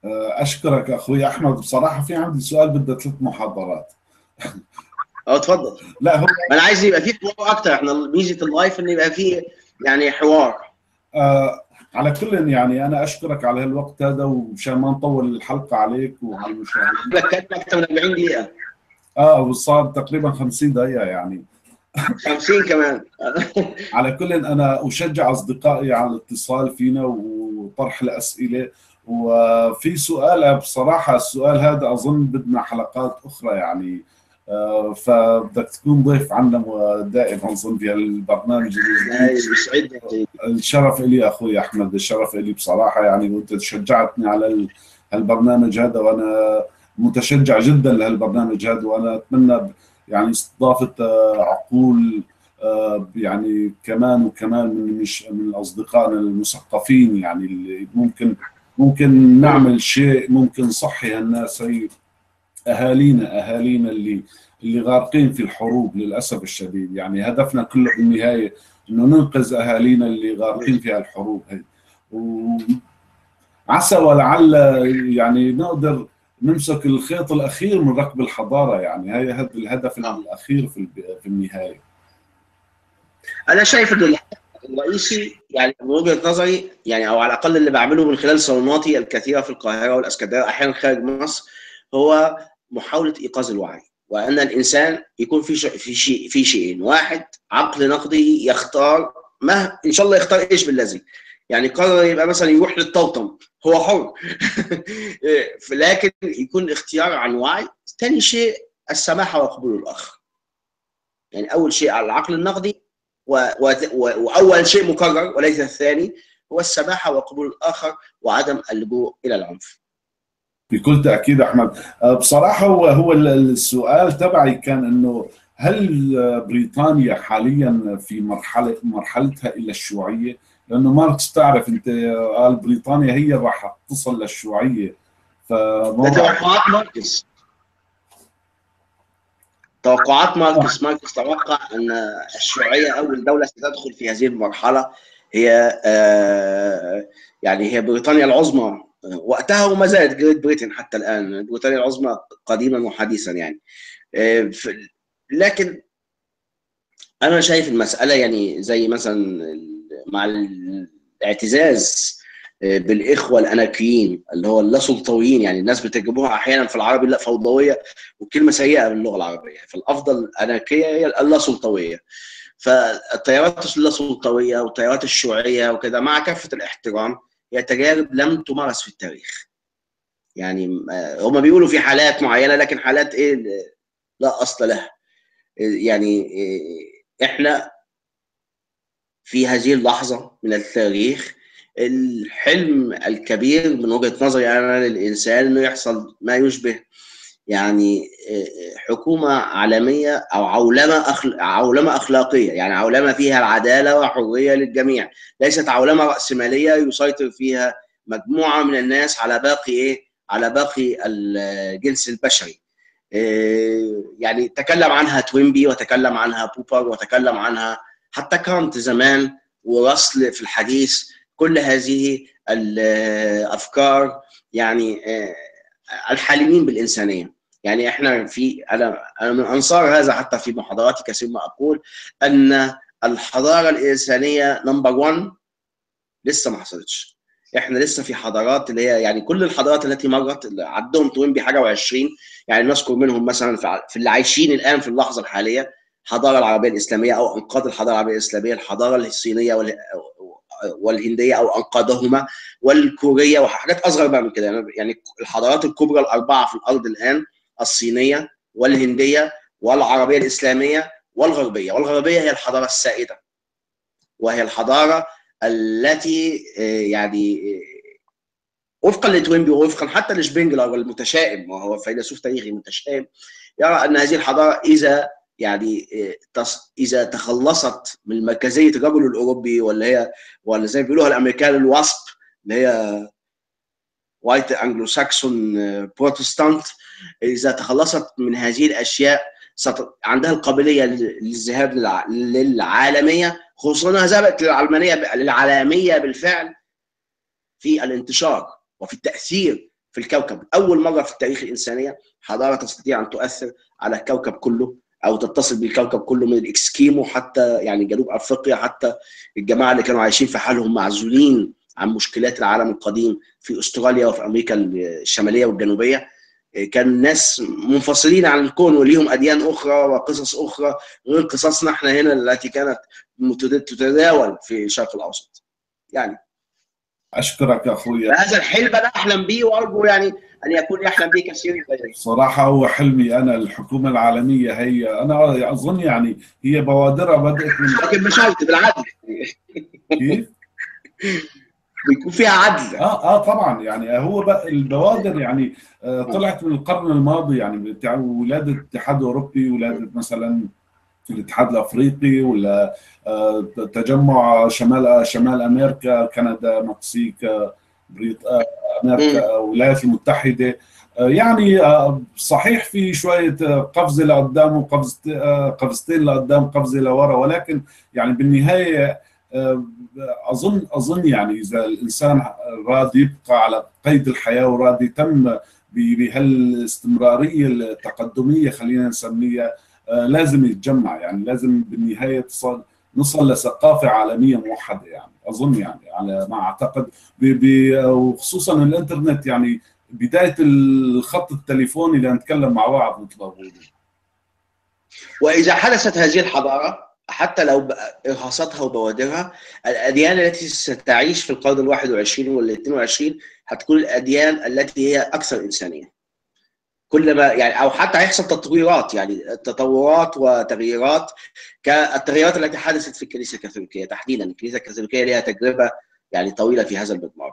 اشكرك اخوي احمد. بصراحه في عندي سؤال بده ثلاث محاضرات. اه اتفضل. لا هو انا عايز يبقى في حوار اكتر، احنا ميزه اللايف ان يبقى في يعني حوار. آه على كل يعني انا اشكرك على هالوقت هذا، ومشان ما نطول الحلقه عليك وعلى المشاهدين. بتكلم اكتر من أربعين دقيقه. اه وصار تقريبا خمسين دقيقه يعني. خمسين كمان. على كل انا اشجع اصدقائي على الاتصال فينا وطرح الاسئله. وفي سؤال بصراحه، السؤال هذا اظن بدنا حلقات اخرى يعني. آه، فبدك تكون ضيف عنا دائما اظن في البرنامج الجديد. يسعدني. الشرف لي اخوي احمد، الشرف لي بصراحه يعني، وانت شجعتني على ال- هالبرنامج هذا، وانا متشجع جدا لهالبرنامج هذا، وانا اتمنى ب- يعني استضافه آه، عقول آه، يعني كمان وكمان من مش من اصدقائنا المثقفين يعني، اللي ممكن ممكن نعمل شيء ممكن صحي هالناس هي. اهالينا اهالينا اللي اللي غارقين في الحروب للاسف الشديد يعني. هدفنا كله بالنهايه انه ننقذ اهالينا اللي غارقين في هالحروب هي. وعسى ولعل يعني نقدر نمسك الخيط الاخير من ركب الحضاره يعني. هي هذا الهدف الاخير في الب- في النهايه. انا شايف ان الهدف الرئيسي يعني من وجهه نظري يعني، او على الاقل اللي بعمله من خلال صالوناتي الكثيره في القاهره والاسكندريه احيانا خارج مصر، هو محاوله ايقاظ الوعي، وان الانسان يكون في شيء في شيء في شيئين: واحد، عقل نقدي يختار، ما ان شاء الله يختار ايش بالذي، يعني قرر يبقى مثلا يروح للطوطم، هو حر. لكن يكون اختيار عن وعي. ثاني شيء السماحه وقبول الاخر. يعني اول شيء على العقل النقدي، و... و... و... واول شيء مكرر وليس الثاني هو السماحه وقبول الاخر وعدم اللجوء الى العنف. بكل تاكيد احمد. أه، بصراحه هو هو ال- السؤال تبعي كان انه هل أه، بريطانيا حاليا في مرحله مرحلتها الى الشيوعيه؟ لانه ماركس تعرف انت قال بريطانيا هي راح تصل للشيوعيه. ده فما بعرف. توقعات ماركس. توقعات آه، ماركس ماركس توقع ان الشيوعيه اول دوله ستدخل في هذه المرحله هي آه يعني هي بريطانيا العظمى وقتها، وما زالت جريت بريتن حتى الان، بريطانيا العظمى قديما وحديثا يعني. آه لكن انا شايف المساله يعني زي مثلا مع الاعتزاز بالاخوه الاناركيين اللي هو اللاسلطويين، يعني الناس بترجموها احيانا في العربي لا فوضويه، وكلمه سيئه باللغه العربيه، فالافضل الاناركيه هي اللاسلطويه. فالتيارات اللاسلطويه والتيارات الشيوعيه وكده مع كافه الاحترام هي تجارب لم تمارس في التاريخ. يعني هم بيقولوا في حالات معينه، لكن حالات ايه لا اصل لها. يعني احنا في هذه اللحظة من التاريخ الحلم الكبير من وجهة نظري أنا للإنسان إنه يحصل ما يشبه يعني حكومة عالمية أو عولمة أخل... عولمة أخلاقية، يعني عولمة فيها العدالة وحرية للجميع، ليست عولمة رأسمالية يسيطر فيها مجموعة من الناس على باقي إيه؟ على باقي الجنس البشري. يعني تكلم عنها توينبي وتكلم عنها بوبر وتكلم عنها حتى كانت زمان ورسل في الحديث. كل هذه الافكار يعني الحالمين بالانسانيه. يعني احنا في انا انا من انصار هذا، حتى في محاضراتي كثير ما اقول ان الحضاره الانسانيه نمبر واحد لسه ما حصلتش. احنا لسه في حضارات اللي هي يعني كل الحضارات التي مرت عدهم توينبي حاجه وعشرين، يعني نذكر منهم مثلا في اللي عايشين الان في اللحظه الحاليه الحضاره العربيه الاسلاميه او انقاذ الحضاره العربيه الاسلاميه، الحضاره الصينيه والهنديه او انقاذهما، والكوريه وحاجات اصغر بقى من كده. يعني الحضارات الكبرى الاربعه في الارض الان الصينيه والهنديه والعربيه الاسلاميه والغربيه. والغربيه هي الحضاره السائده، وهي الحضاره التي يعني وفقا لتوينبي ووفقا حتى لشبنجلر المتشائم، وهو فيلسوف تاريخي متشائم، يرى ان هذه الحضاره اذا يعني اذا تخلصت من مركزيه الرجل الاوروبي، ولا هي ولا زي ما بيقولوها الامريكان الواسب اللي هي وايت انجلو ساكسون بروتستانت، اذا تخلصت من هذه الاشياء عندها القابليه للذهاب للعالميه، خصوصا انها ذهبت للعلمانيه للعالميه بالفعل في الانتشار وفي التاثير في الكوكب. اول مره في التاريخ الانسانيه حضاره تستطيع ان تؤثر على الكوكب كله او تتصل بالكوكب كله، من الاسكيمو حتى يعني جنوب افريقيا، حتى الجماعه اللي كانوا عايشين في حالهم معزولين عن مشكلات العالم القديم في استراليا وفي امريكا الشماليه والجنوبيه. كان ناس منفصلين عن الكون وليهم اديان اخرى وقصص اخرى غير قصصنا احنا هنا التي كانت تتداول في الشرق الاوسط. يعني اشكرك اخوي. هذا الحلم انا احلم به، وارجو يعني ان يكون يحلم به كثير غيري. صراحه هو حلمي انا، الحكومه العالميه هي انا اظن يعني هي بوادرها بدات من لكن بشرط بالعدل. كيف؟ بيكون فيها عدل. اه اه طبعا، يعني هو بقى البوادر يعني آه طلعت من القرن الماضي، يعني بتاع ولاده الاتحاد الاوروبي، ولاده مثلا الاتحاد الافريقي، ولا آه تجمع شمال شمال امريكا، كندا، مكسيك، بريط... آه امريكا، الولايات المتحده. آه يعني آه صحيح في شويه آه قفزه لقدام وقفزتين آه قفزتين لقدام، قفزه لورا، ولكن يعني بالنهايه آه اظن اظن يعني اذا الانسان راد يبقى على قيد الحياه وراد يتم بهالاستمراريه التقدميه خلينا نسميها، آه لازم يتجمع، يعني لازم بالنهايه تصل نصل لثقافه عالميه موحده، يعني اظن يعني على ما اعتقد، وخصوصا الانترنت، يعني بدايه الخط التليفوني لنتكلم مع بعض مثل ما بقولوا. واذا حدثت هذه الحضاره حتى لو ارهاصاتها وبوادرها، الاديان التي ستعيش في القرن الواحد والعشرين والاثنين والعشرين هتكون الاديان التي هي اكثر انسانيه. كل ما يعني او حتى هيحصل تطويرات، يعني تطورات وتغييرات، كالتغييرات التي حدثت في الكنيسه الكاثوليكيه تحديدا. الكنيسه الكاثوليكيه لها تجربه يعني طويله في هذا المضمار.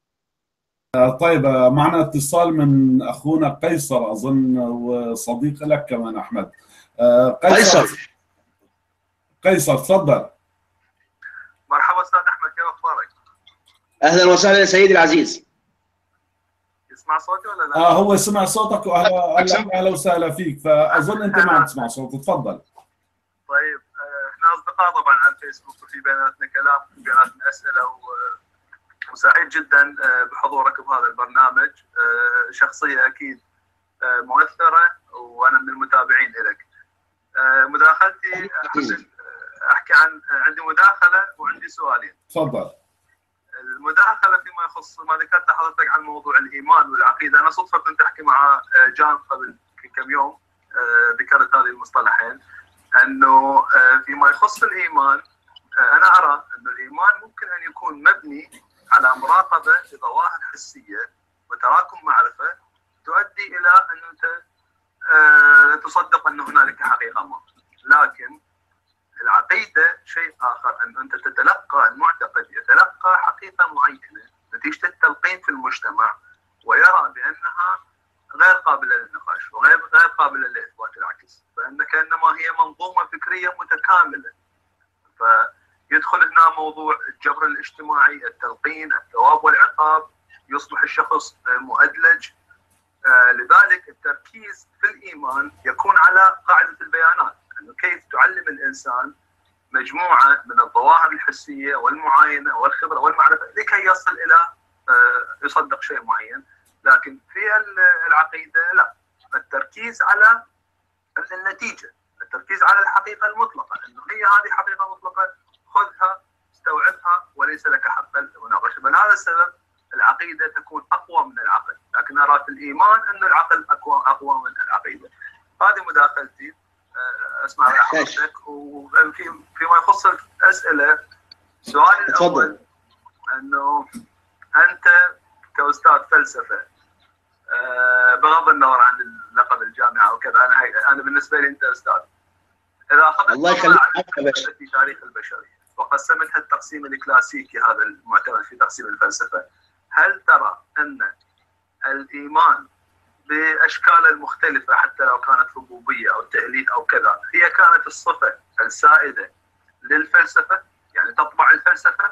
طيب معنا اتصال من اخونا قيصر، اظن وصديق لك كمان احمد. قيصر قيصر قيصر تفضل. مرحبا استاذ احمد، كيف اخبارك؟ اهلا وسهلا سيدي العزيز. يسمع صوتي ولا لا؟ اه هو سمع صوتك، واهلا اهلا وسهلا فيك، فاظن انت ما عم تسمع صوته، تفضل. طيب احنا اصدقاء طبعا على الفيسبوك، وفي بيناتنا كلام وفي بيناتنا اسئله، وسعيد جدا بحضورك بهذا البرنامج. شخصيه اكيد مؤثره وانا من المتابعين لك. مداخلتي احكي عن عندي مداخله وعندي سؤالين. تفضل. المداخله فيما يخص ما ذكرت حضرتك عن موضوع الايمان والعقيده، انا صدفه كنت احكي مع جان قبل كم يوم، ذكرت هذه المصطلحين، انه فيما يخص الايمان انا ارى انه الايمان ممكن ان يكون مبني على مراقبه لظواهر حسيه وتراكم معرفه تؤدي الى ان انت تصدق ان هنالك حقيقه ما، لكن العقيده شيء اخر، ان انت تتلقى، المعتقد يتلقى حقيقه معينه نتيجه التلقين في المجتمع ويرى بانها غير قابله للنقاش وغير غير قابله لاثبات العكس، فان كانما هي منظومه فكريه متكامله. فيدخل هنا موضوع الجبر الاجتماعي، التلقين، الثواب والعقاب، يصبح الشخص مؤدلج. آه لذلك التركيز في الايمان يكون على قاعده البيانات، انه كيف تعلم الانسان مجموعه من الظواهر الحسيه والمعاينه والخبره والمعرفه لكي يصل الى آه يصدق شيء معين. لكن في العقيده لا، التركيز على النتيجه، التركيز على الحقيقه المطلقه، انه هي هذه حقيقه مطلقه، خذها استوعبها وليس لك حق المناقشه. فلهذا السبب العقيده تكون اقوى من العقل، لكن ارى في الايمان انه العقل اقوى اقوى من العقيده. هذه مداخلتي، اسمع حضرتك. وفي فيما يخص الاسئله، سؤالي الاول انه انت كاستاذ فلسفه، بغض النظر عن لقب الجامعه وكذا، انا انا بالنسبه لي انت استاذ، اذا اخذت الله يخليك في تاريخ البشريه وقسمتها التقسيم الكلاسيكي هذا المعتمد في تقسيم الفلسفه، هل ترى ان الايمان باشكاله المختلفه حتى لو كانت ربوبيه او تأليه او كذا، هي كانت الصفه السائده للفلسفه، يعني تطبع الفلسفه؟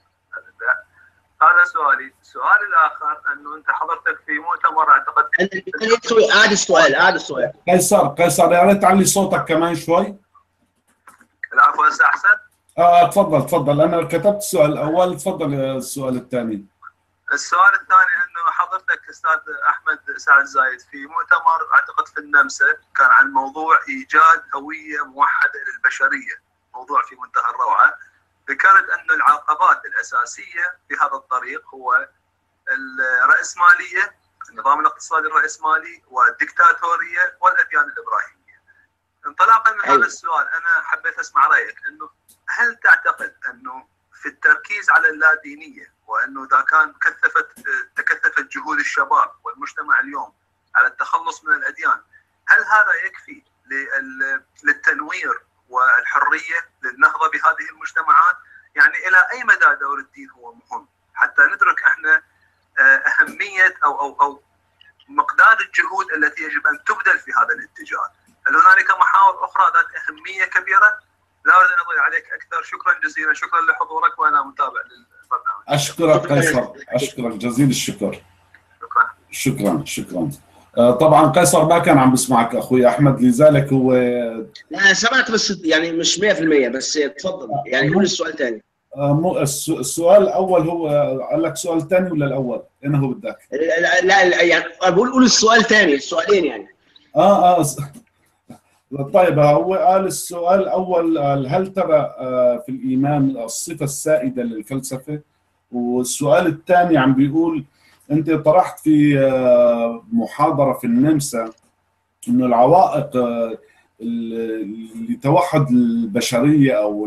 هذا سؤالي. السؤال الاخر انه انت حضرتك في مؤتمر اعتقد اعد السؤال اعد السؤال قيصر قيصر يا ريت تعلي صوتك كمان شوي. العفو، هسه احسن؟ اه تفضل تفضل، انا كتبت السؤال الاول، تفضل السؤال الثاني. السؤال الثاني انه حضرتك الاستاذ احمد سعد زايد في مؤتمر اعتقد في النمسا، كان عن موضوع ايجاد هويه موحده للبشريه، موضوع في منتهى الروعه. ذكرت ان العقبات الاساسيه في هذا الطريق هو الراسماليه، النظام الاقتصادي الراسمالي، والدكتاتوريه، والاديان الابراهيميه. انطلاقا من هذا السؤال انا حبيت اسمع رايك، انه هل تعتقد انه في التركيز على اللادينيه، وانه اذا كان كثفت تكثفت جهود الشباب والمجتمع اليوم على التخلص من الاديان، هل هذا يكفي للتنوير والحريه للنهضه بهذه المجتمعات؟ يعني الى اي مدى دور الدين هو مهم حتى ندرك احنا اهميه او او او مقدار الجهود التي يجب ان تبذل في هذا الاتجاه؟ هل هنالك محاور اخرى ذات اهميه كبيره؟ لا اريد ان اطيل عليك اكثر. شكرا جزيلا، شكرا لحضورك وانا متابع للبرنامج. اشكرك قيصر، اشكرك جزيل الشكر. شكرا شكرا شكرا. طبعا قيصر ما كان عم بسمعك اخوي احمد، لذلك هو لا سمعت بس يعني مش مية بالمية، بس تفضل يعني قول السؤال ثاني. السؤال الاول هو قال لك سؤال ثاني ولا الاول؟ انا هو بدك لا, لا يعني بقول قول السؤال ثاني، السؤالين يعني. اه اه طيب، هو قال السؤال الاول هل ترى في الايمان الصفه السائده للفلسفه؟ والسؤال الثاني عم بيقول انت طرحت في محاضره في النمسا انه العوائق لتوحد البشريه او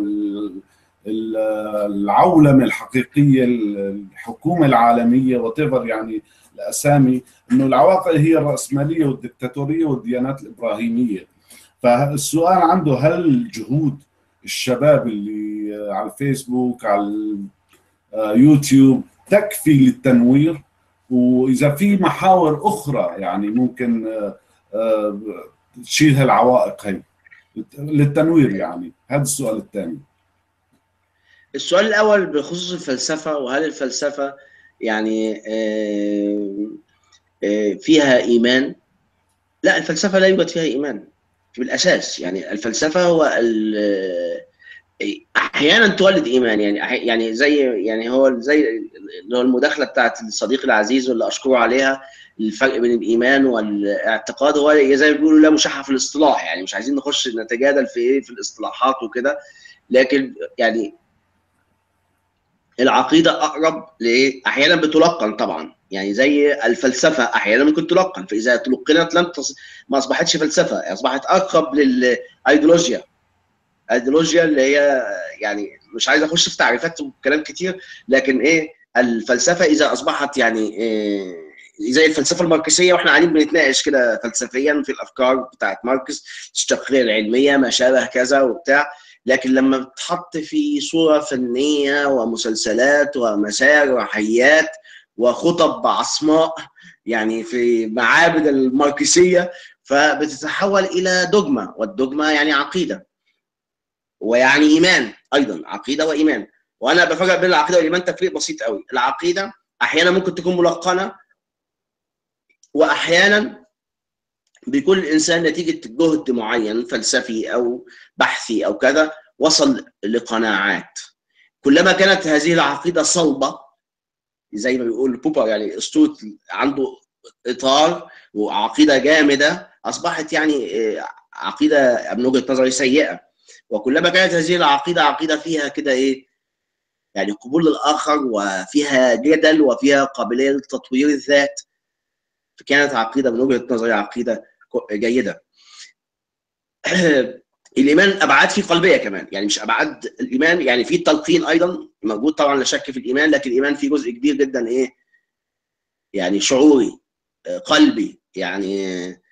العولمه الحقيقيه، الحكومه العالميه وتفر يعني الاسامي، انه العوائق هي الراسماليه والدكتاتوريه والديانات الابراهيميه. فالسؤال عنده هل جهود الشباب اللي على الفيسبوك على اليوتيوب تكفي للتنوير؟ واذا في محاور اخرى يعني ممكن تشيل هالعوائق هي للتنوير، يعني هذا السؤال الثاني. السؤال الاول بخصوص الفلسفه، وهل الفلسفه يعني فيها ايمان؟ لا، الفلسفه لا يوجد فيها ايمان بالاساس. يعني الفلسفه هو احيانا تولد ايمان، يعني يعني زي يعني هو زي اللي هو المداخله بتاعت الصديق العزيز واللي اشكره عليها، الفرق بين الايمان والاعتقاد هو زي ما بيقولوا لا مشاحه في الاصطلاح. يعني مش عايزين نخش نتجادل في ايه في الاصطلاحات وكده، لكن يعني العقيده اقرب لايه، احيانا بتلقن طبعا، يعني زي الفلسفه احيانا ممكن تلقن، فاذا تلقنت لم تص... ما اصبحتش فلسفه، اصبحت اقرب للايديولوجيا. الايديولوجيا اللي هي يعني مش عايز اخش في تعريفات وكلام كتير، لكن ايه الفلسفه اذا اصبحت يعني إيه زي الفلسفه الماركسيه، واحنا قاعدين بنتناقش كده فلسفيا في الافكار بتاعت ماركس، التشقيقيه العلميه ما شابه كذا وبتاع، لكن لما بتحط في صوره فنيه ومسلسلات ومسارحيات وخطب عصماء يعني في معابد الماركسيه، فبتتحول الى دوجما، والدوجما يعني عقيده ويعني ايمان ايضا، عقيده وايمان. وانا بفرق بين العقيده والايمان تفريق بسيط قوي. العقيده احيانا ممكن تكون ملقنه، واحيانا بيكون الانسان نتيجه جهد معين فلسفي او بحثي او كذا وصل لقناعات. كلما كانت هذه العقيده صلبه، زي ما بيقول بوبر يعني اسطوره عنده اطار وعقيده جامده، اصبحت يعني عقيده من وجهه نظري سيئه. وكلما كانت هذه العقيده عقيده فيها كده ايه يعني قبول للاخر، وفيها جدل، وفيها قابليه لتطوير الذات، فكانت عقيده من وجهه نظري عقيده جيده. الايمان ابعاد فيه قلبيه كمان، يعني مش ابعاد الايمان، يعني في التلقين ايضا موجود طبعا لا شك في الايمان، لكن الايمان فيه جزء كبير جدا ايه يعني شعوري قلبي، يعني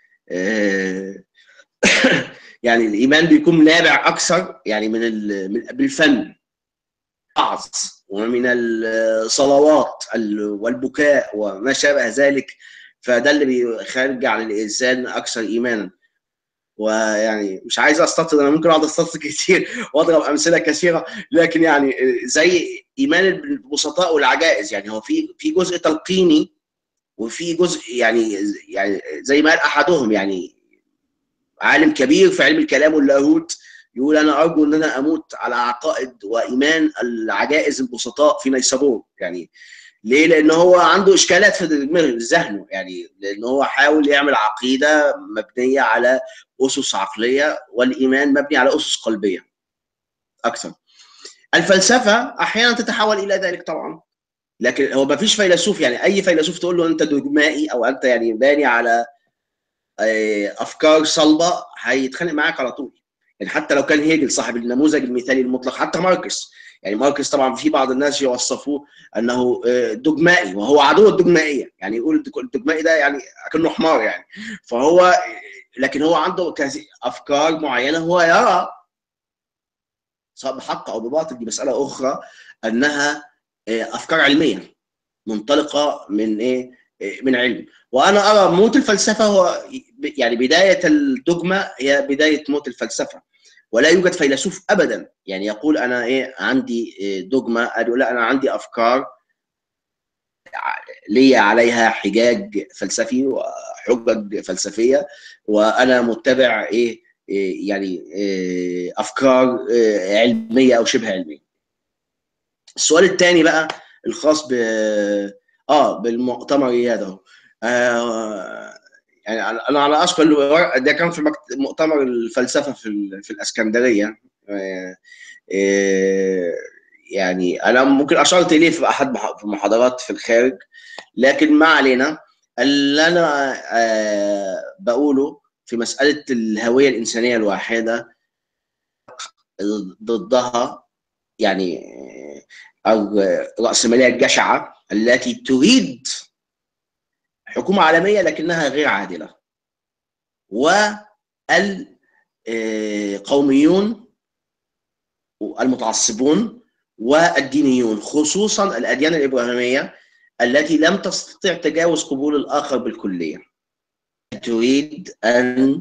يعني الايمان بيكون نابع اكثر يعني من بالفن الوعظ ومن الصلوات والبكاء وما شابه ذلك، فده اللي بيخرج الانسان اكثر ايمانا. ويعني مش عايز استطرد، انا ممكن اقعد استطرد كتير واضرب امثله كثيره، لكن يعني زي ايمان البسطاء والعجائز، يعني هو في في جزء تلقيني وفي جزء يعني يعني زي ما قال احدهم يعني عالم كبير في علم الكلام واللاهوت، يقول انا ارجو ان انا اموت على عقائد وايمان العجائز البسطاء في نيسابور. يعني ليه؟ لان هو عنده اشكالات في ذهنه، يعني لان هو حاول يعمل عقيده مبنيه على اسس عقليه، والايمان مبني على اسس قلبيه اكثر. الفلسفه احيانا تتحول الى ذلك طبعا، لكن هو ما فيش فيلسوف، يعني اي فيلسوف تقول له انت دogمائي او انت يعني باني على افكار صلبه هيتخانق معاك على طول. يعني حتى لو كان هيجل صاحب النموذج المثالي المطلق، حتى ماركس، يعني ماركس طبعا في بعض الناس يوصفوه انه دogمائي وهو عدو الدogمائيه، يعني يقول الدogمائي ده يعني كأنه حمار يعني. فهو لكن هو عنده افكار معينه هو يرى سواء بحق او بباطل، دي مساله اخرى، انها افكار علميه منطلقه من ايه؟ من علم. وانا ارى موت الفلسفه هو يعني بدايه الدogma، هي بدايه موت الفلسفه. ولا يوجد فيلسوف ابدا يعني يقول انا ايه عندي dogma، يقول لا انا عندي افكار لي عليها حجاج فلسفي وحجج فلسفيه وانا متبع ايه يعني إيه افكار إيه علميه او شبه علميه. السؤال الثاني بقى الخاص ب اه بالمؤتمر ده، آه يعني انا على اذكر ده كان في مؤتمر الفلسفه في في الاسكندريه. آه آه يعني انا ممكن اشرت اليه في احد المحاضرات في الخارج، لكن ما علينا. اللي انا آه بقوله في مساله الهويه الانسانيه الواحده ضدها يعني الرأسمالية الجشعة التي تريد حكومة عالمية لكنها غير عادلة، والقوميون المتعصبون والدينيون خصوصا الأديان الإبراهيمية التي لم تستطع تجاوز قبول الآخر بالكلية، تريد أن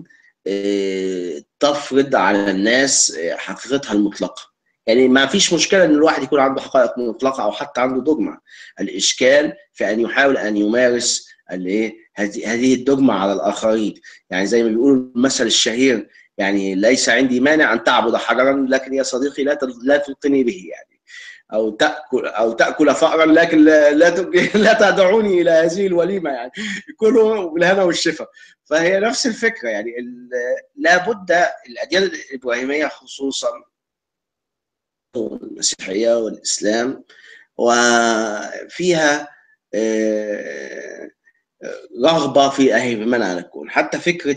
تفرض على الناس حقيقتها المطلقة. يعني ما فيش مشكلة ان الواحد يكون عنده حقائق مطلقة او حتى عنده dogma، الاشكال في ان يحاول ان يمارس الايه هذه الدogma على الاخرين. يعني زي ما بيقولوا المثل الشهير، يعني ليس عندي مانع ان تعبد حجرا لكن يا صديقي لا لا تلقني به، يعني او تاكل او تاكل فأرا لكن لا لا تدعوني الى هذه الوليمه، يعني كله بالهنا والشفا. فهي نفس الفكره، يعني لابد الاديان الابراهيميه خصوصا المسيحيه والاسلام وفيها رغبه في اهيمنه على الكون. حتى فكره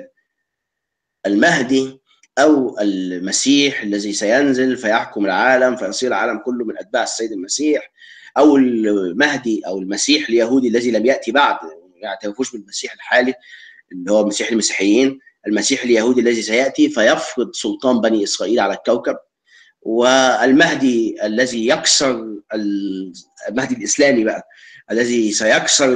المهدي او المسيح الذي سينزل فيحكم العالم فيصير العالم كله من اتباع السيد المسيح، او المهدي او المسيح اليهودي الذي لم ياتي بعد، ما يعترفوش بالمسيح الحالي اللي هو مسيح المسيحيين، المسيح اليهودي الذي سياتي فيفرض سلطان بني اسرائيل على الكوكب، والمهدي الذي يكسر المهدي الاسلامي بقى الذي سيكسر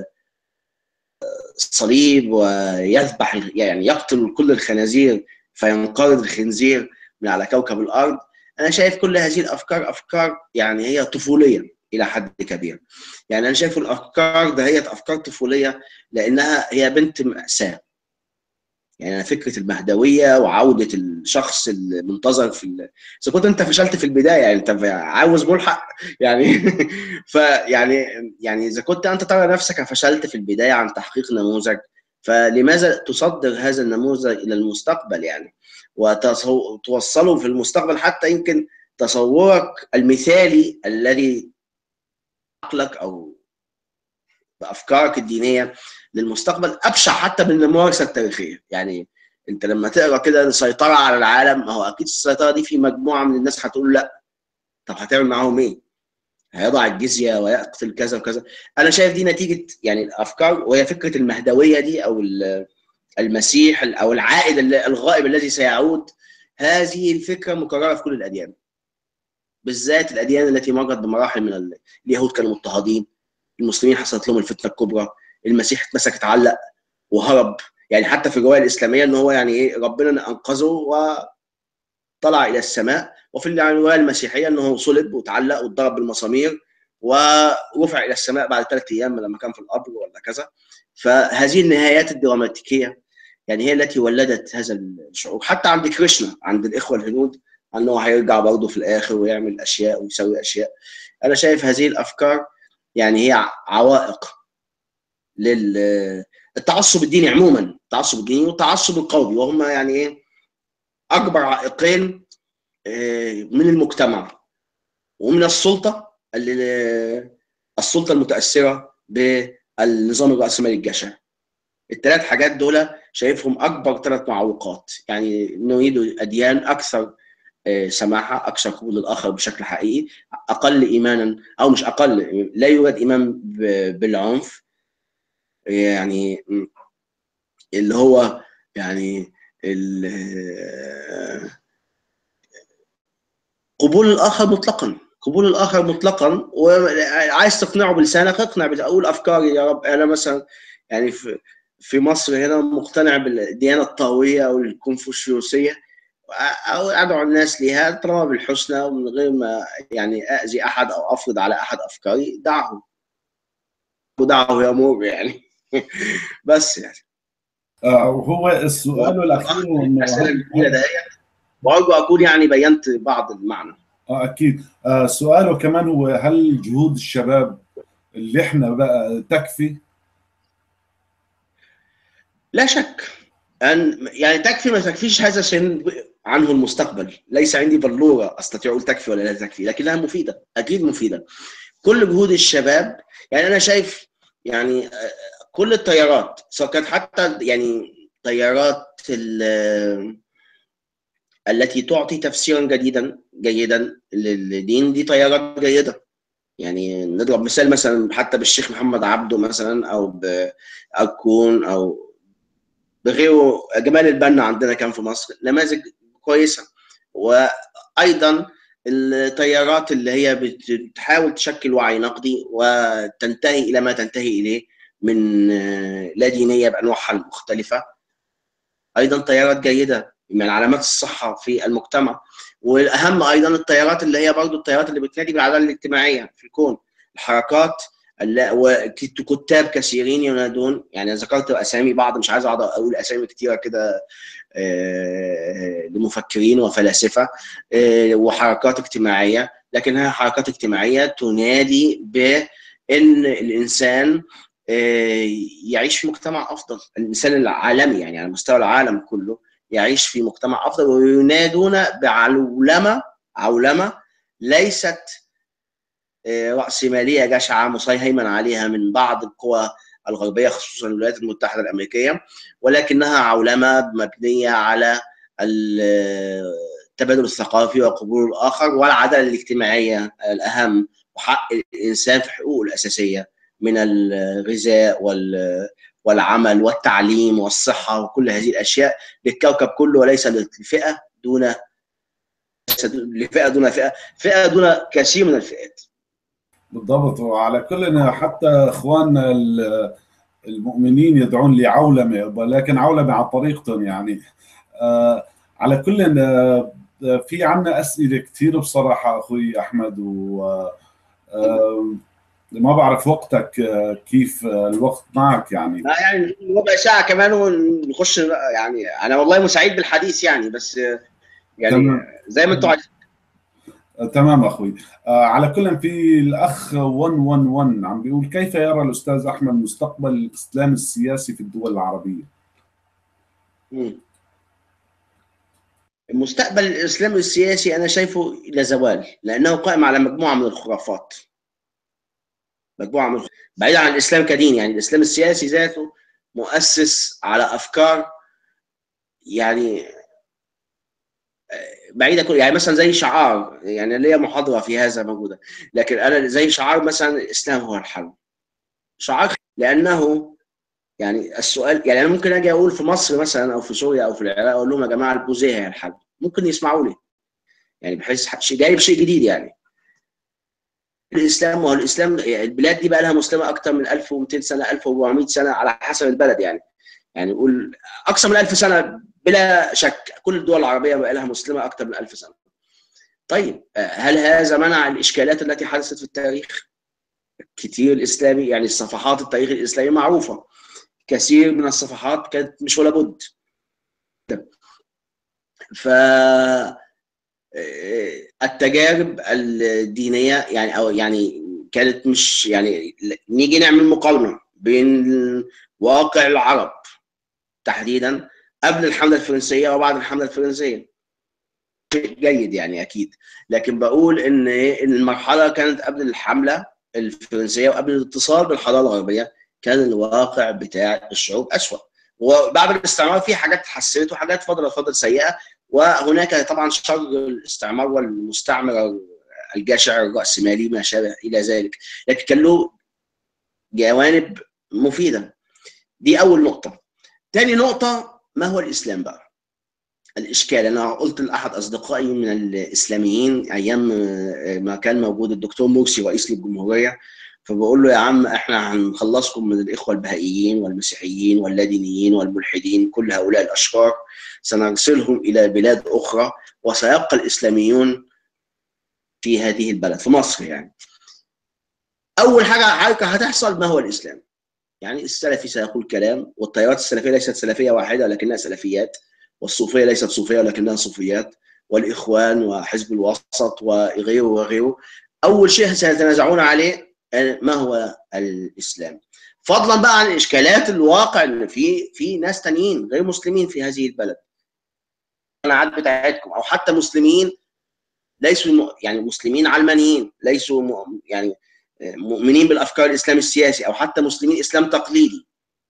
الصليب ويذبح يعني يقتل كل الخنازير فينقرض الخنزير من على كوكب الارض. انا شايف كل هذه الافكار افكار يعني هي طفوليه الى حد كبير. يعني انا شايف الافكار ده هي افكار طفوليه لانها هي بنت مأساة. يعني أنا فكره المهدويه وعوده الشخص المنتظر في ال... اذا كنت انت فشلت في البدايه يعني انت عاوز ملحق يعني فيعني يعني اذا كنت انت ترى نفسك فشلت في البدايه عن تحقيق نموذج، فلماذا تصدر هذا النموذج الى المستقبل يعني وتوصله في المستقبل؟ حتى يمكن تصورك المثالي الذي عقلك او بافكارك الدينيه للمستقبل ابشع حتى من الممارسه التاريخيه. يعني انت لما تقرا كده السيطره على العالم، ما هو اكيد السيطره دي في مجموعه من الناس هتقول لا، طب هتعمل معاهم ايه؟ هيضع الجزيه ويقتل كذا وكذا. انا شايف دي نتيجه يعني الافكار، وهي فكره المهدويه دي او المسيح او العائد الغائب الذي سيعود. هذه الفكره مكرره في كل الاديان، بالذات الاديان التي مرت بمراحل من ال... اليهود كانوا مضطهدين، المسلمين حصلت لهم الفتنه الكبرى، المسيح اتمسك اتعلق وهرب. يعني حتى في الروايه الاسلاميه ان هو يعني ايه ربنا انقذه وطلع الى السماء، وفي الروايه المسيحيه انه صلب وتعلق واتضرب بالمسامير ورفع الى السماء بعد ثلاث ايام لما كان في القبر ولا كذا. فهذه النهايات الدراماتيكيه يعني هي التي ولدت هذا الشعور. حتى عند كريشنا، عند الاخوه الهنود، انه هيرجع برضه في الاخر ويعمل اشياء ويسوي اشياء. انا شايف هذه الافكار يعني هي عوائق للتعصب الديني عموما، التعصب الديني والتعصب القومي، وهم يعني ايه اكبر عائقين من المجتمع ومن السلطه، السلطه المتاثره بالنظام الراسمالي الجشع. الثلاث حاجات دول شايفهم اكبر ثلاث معوقات. يعني نريد اديان اكثر سماحه، اكثر قبول للاخر بشكل حقيقي، اقل ايمانا، او مش اقل، لا يوجد ايمان بالعنف، يعني اللي هو يعني قبول الاخر مطلقا، قبول الاخر مطلقا. وعايز تقنعه بلسانك اقنع، بتقول افكاري يا رب. انا مثلا يعني في في مصر هنا مقتنع بالديانه الطاويه او الكونفوشيوسيه، او ادعو الناس ليها طالما بالحسنى ومن غير ما يعني اذي احد او افرض على احد افكاري. دعه ودعه يمر يعني. بس يعني آه وهو السؤال الاخير انه الاسئله الجميله ده، وارجو اكون يعني بينت بعض المعنى. اه اكيد. آه سؤاله كمان هو هل جهود الشباب اللي احنا بقى تكفي؟ لا شك ان يعني تكفي، ما تكفيش هذا سن عنه المستقبل. ليس عندي بلوره استطيع اقول تكفي ولا لا تكفي، لكنها مفيده، اكيد مفيده. كل جهود الشباب، يعني انا شايف يعني كل التيارات، سواء كانت حتى يعني تيارات التي تعطي تفسيرا جديدا جيدا للدين، دي تيارات جيده. يعني نضرب مثال مثلا حتى بالشيخ محمد عبده مثلا، او بأكون، او بغيره. جمال البنا عندنا كان في مصر نماذج كويسه. وايضا التيارات اللي هي بتحاول تشكل وعي نقدي وتنتهي الى ما تنتهي اليه من لا دينيه بانواعها المختلفه، ايضا تيارات جيده من علامات الصحه في المجتمع. والاهم ايضا التيارات اللي هي برضو التيارات اللي بتنادي بالعداله الاجتماعيه في الكون، الحركات، وكتاب كثيرين ينادون. يعني ذكرت اسامي بعض، مش عايز اقعد اقول اسامي كتيره كده لمفكرين وفلاسفه وحركات اجتماعيه، لكنها حركات اجتماعيه تنادي بان الانسان يعيش في مجتمع افضل، الانسان العالمي يعني على مستوى العالم كله يعيش في مجتمع افضل. وينادون بعولمه، عولمه ليست رأسمالية جشعة مسيهمن عليها من بعض القوى الغربية خصوصا الولايات المتحدة الأمريكية، ولكنها عولمة مبنية على التبادل الثقافي وقبول الآخر والعدالة الاجتماعية الأهم، وحق الإنسان في حقوقه الأساسية من الغذاء والعمل والتعليم والصحة وكل هذه الأشياء للكوكب كله، وليس لفئة دون لفئة دون فئة، فئة دون كثير من الفئات. بالضبط. وعلى كل حتى اخواننا المؤمنين يدعون لعولمه، ولكن عولمه على طريقتهم يعني. آه على كل آه في عنا اسئله كثير بصراحه اخوي احمد، و آه ما بعرف وقتك آه كيف آه الوقت معك يعني. لا يعني ربع ساعه كمان ونخش يعني. انا والله مسعيد بالحديث يعني، بس يعني تمام. زي ما انتم عايزين. تمام اخوي. آه على كل في الاخ مية وحداشر عم بيقول كيف يرى الاستاذ احمد مستقبل الاسلام السياسي في الدول العربيه؟ مم. المستقبل الاسلامي السياسي انا شايفه الى زوال، لانه قائم على مجموعه من الخرافات. مجموعه من بعيدا عن الاسلام كدين، يعني الاسلام السياسي ذاته مؤسس على افكار يعني بعيده كل يعني مثلا زي شعار، يعني ليا محاضره في هذا موجوده، لكن انا زي شعار مثلا الاسلام هو الحل. شعار لانه يعني السؤال، يعني انا ممكن اجي اقول في مصر مثلا او في سوريا او في العراق اقول لهم يا جماعه البوذيه هي الحل، ممكن يسمعوا لي يعني بحيث شيء جايب شيء جديد. يعني الاسلام، وهو الاسلام البلاد دي بقى لها مسلمه اكثر من ألف ومئتين سنه، ألف وأربعمئة سنه على حسب البلد يعني. يعني نقول اكثر من ألف سنه بلا شك، كل الدول العربيه بقى لها مسلمه اكثر من ألف سنه. طيب هل هذا منع الاشكالات التي حدثت في التاريخ؟ كتير الاسلامي يعني صفحات التاريخ الاسلامي معروفه، كثير من الصفحات كانت مش ولا بد. ف التجارب الدينيه يعني او يعني كانت مش يعني نيجي نعمل مقارنه بين واقع العرب تحديدا قبل الحمله الفرنسيه وبعد الحمله الفرنسيه جيد يعني اكيد، لكن بقول ان ان المرحله كانت قبل الحمله الفرنسيه وقبل الاتصال بالحضاره الغربيه كان الواقع بتاع الشعوب اسوء، وبعد الاستعمار في حاجات اتحسنت وحاجات فضلت فضل سيئه، وهناك طبعا شر الاستعمار والمستعمر الجشع الراسمالي ما شابه الى ذلك، لكن كان له جوانب مفيده. دي اول نقطه. ثاني نقطه، ما هو الاسلام بقى؟ الاشكال انا قلت لاحد اصدقائي من الاسلاميين ايام ما كان موجود الدكتور مرسي رئيس للجمهوريه، فبقول له يا عم احنا هنخلصكم من الاخوه البهائيين والمسيحيين واللادينيين والملحدين، كل هؤلاء الاشرار سنرسلهم الى بلاد اخرى وسيبقى الاسلاميون في هذه البلد في مصر. يعني اول حاجه حاجه هتحصل ما هو الاسلام؟ يعني السلفي سيقول كلام، والتيارات السلفيه ليست سلفيه واحده لكنها سلفيات، والصوفيه ليست صوفيه ولكنها صوفيات، والاخوان وحزب الوسط وغيره وغيره. اول شيء سيتنازعون عليه ما هو الاسلام، فضلا بقى عن اشكالات الواقع ان في في ناس تانيين غير مسلمين في هذه البلد، القناعات بتاعتكم، او حتى مسلمين ليسوا يعني مسلمين علمانيين، ليسوا يعني مؤمنين بالافكار الاسلام السياسي، او حتى مسلمين اسلام تقليدي.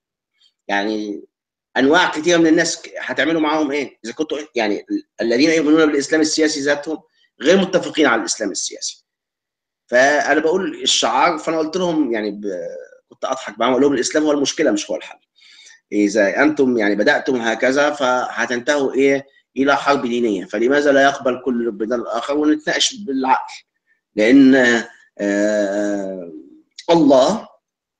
يعني انواع كثيره من الناس هتعملوا معاهم ايه؟ اذا كنتوا يعني الذين يؤمنون بالاسلام السياسي ذاتهم غير متفقين على الاسلام السياسي. فانا بقول الشعار، فانا قلت لهم يعني ب... كنت اضحك معاهم اقول لهم الاسلام هو المشكله مش هو الحل. اذا انتم يعني بداتم هكذا فهتنتهوا ايه؟ الى حرب دينيه، فلماذا لا يقبل كل بدل الاخر ونتناقش بالعقل؟ لان آه الله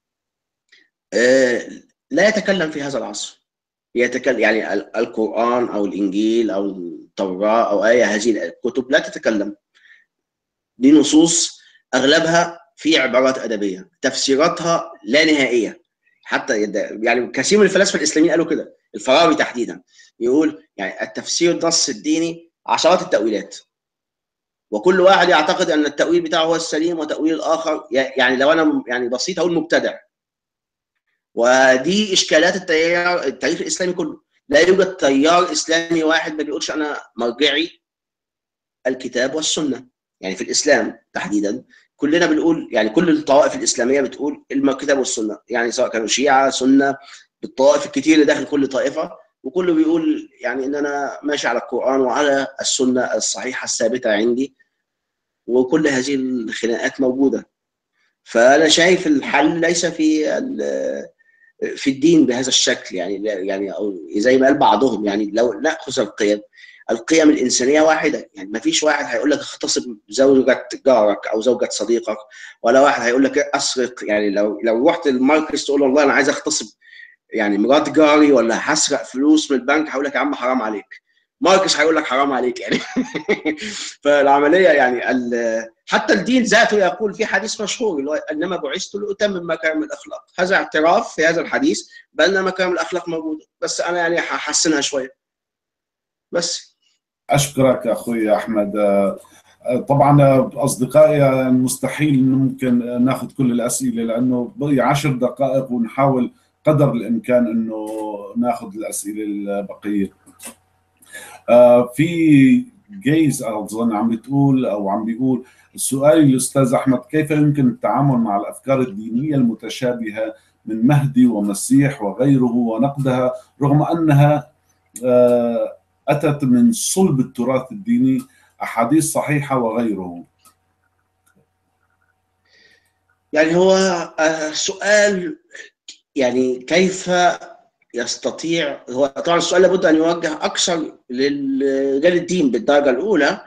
آه لا يتكلم في هذا العصر، يتكلم يعني القرآن أو الإنجيل أو التوراة أو أي هذه الكتب لا تتكلم. دي نصوص أغلبها في عبارات أدبية، تفسيراتها لا نهائية. حتى يعني كثير من الفلاسفة الإسلاميين قالوا كده، الفارابي تحديدا يقول يعني التفسير النص الديني عشرات التأويلات، وكل واحد يعتقد أن التأويل بتاعه هو السليم وتأويل الآخر يعني لو أنا يعني بسيط أقول مبتدع. ودي اشكالات التيار التاريخ الاسلامي كله، لا يوجد تيار اسلامي واحد ما بيقولش انا مرجعي الكتاب والسنه. يعني في الاسلام تحديدا كلنا بنقول، يعني كل الطوائف الاسلاميه بتقول الكتاب والسنه، يعني سواء كانوا شيعه سنه بالطوائف الكتير اللي داخل كل طائفه، وكله بيقول يعني ان انا ماشي على القران وعلى السنه الصحيحه الثابته عندي، وكل هذه الخناقات موجوده. فانا شايف الحل ليس في في الدين بهذا الشكل، يعني يعني أو زي ما قال بعضهم، يعني لو ناخذ القيم القيم الانسانيه واحده، يعني ما فيش واحد هيقول لك اغتصب زوجة جارك او زوجة صديقك، ولا واحد هيقول لك اسرق. يعني لو لو رحت لماركس تقول له والله انا عايز اغتصب يعني مرات جاري ولا هسرق فلوس من البنك، هقول لك يا عم حرام عليك. ماركس هيقول لك حرام عليك يعني. فالعمليه يعني حتى الدين ذاته يقول في حديث مشهور اللي هو انما بعثت لاتمم مكارم الاخلاق، هذا اعتراف في هذا الحديث بان مكارم الاخلاق موجوده، بس انا يعني هحسنها شويه بس. اشكرك اخوي احمد. طبعا اصدقائي مستحيل ممكن ناخذ كل الاسئله لانه بقي عشر دقائق ونحاول قدر الامكان انه ناخذ الاسئله البقيه. في جيز اظن عم بتقول او عم بيقول السؤال الاستاذ احمد، كيف يمكن التعامل مع الافكار الدينيه المتشابهه من مهدي ومسيح وغيره ونقدها رغم انها اتت من صلب التراث الديني، احاديث صحيحه وغيره؟ يعني هو سؤال يعني كيف يستطيع، هو طبعا السؤال لابد ان يوجه اكثر لرجال الدين بالدرجه الاولى،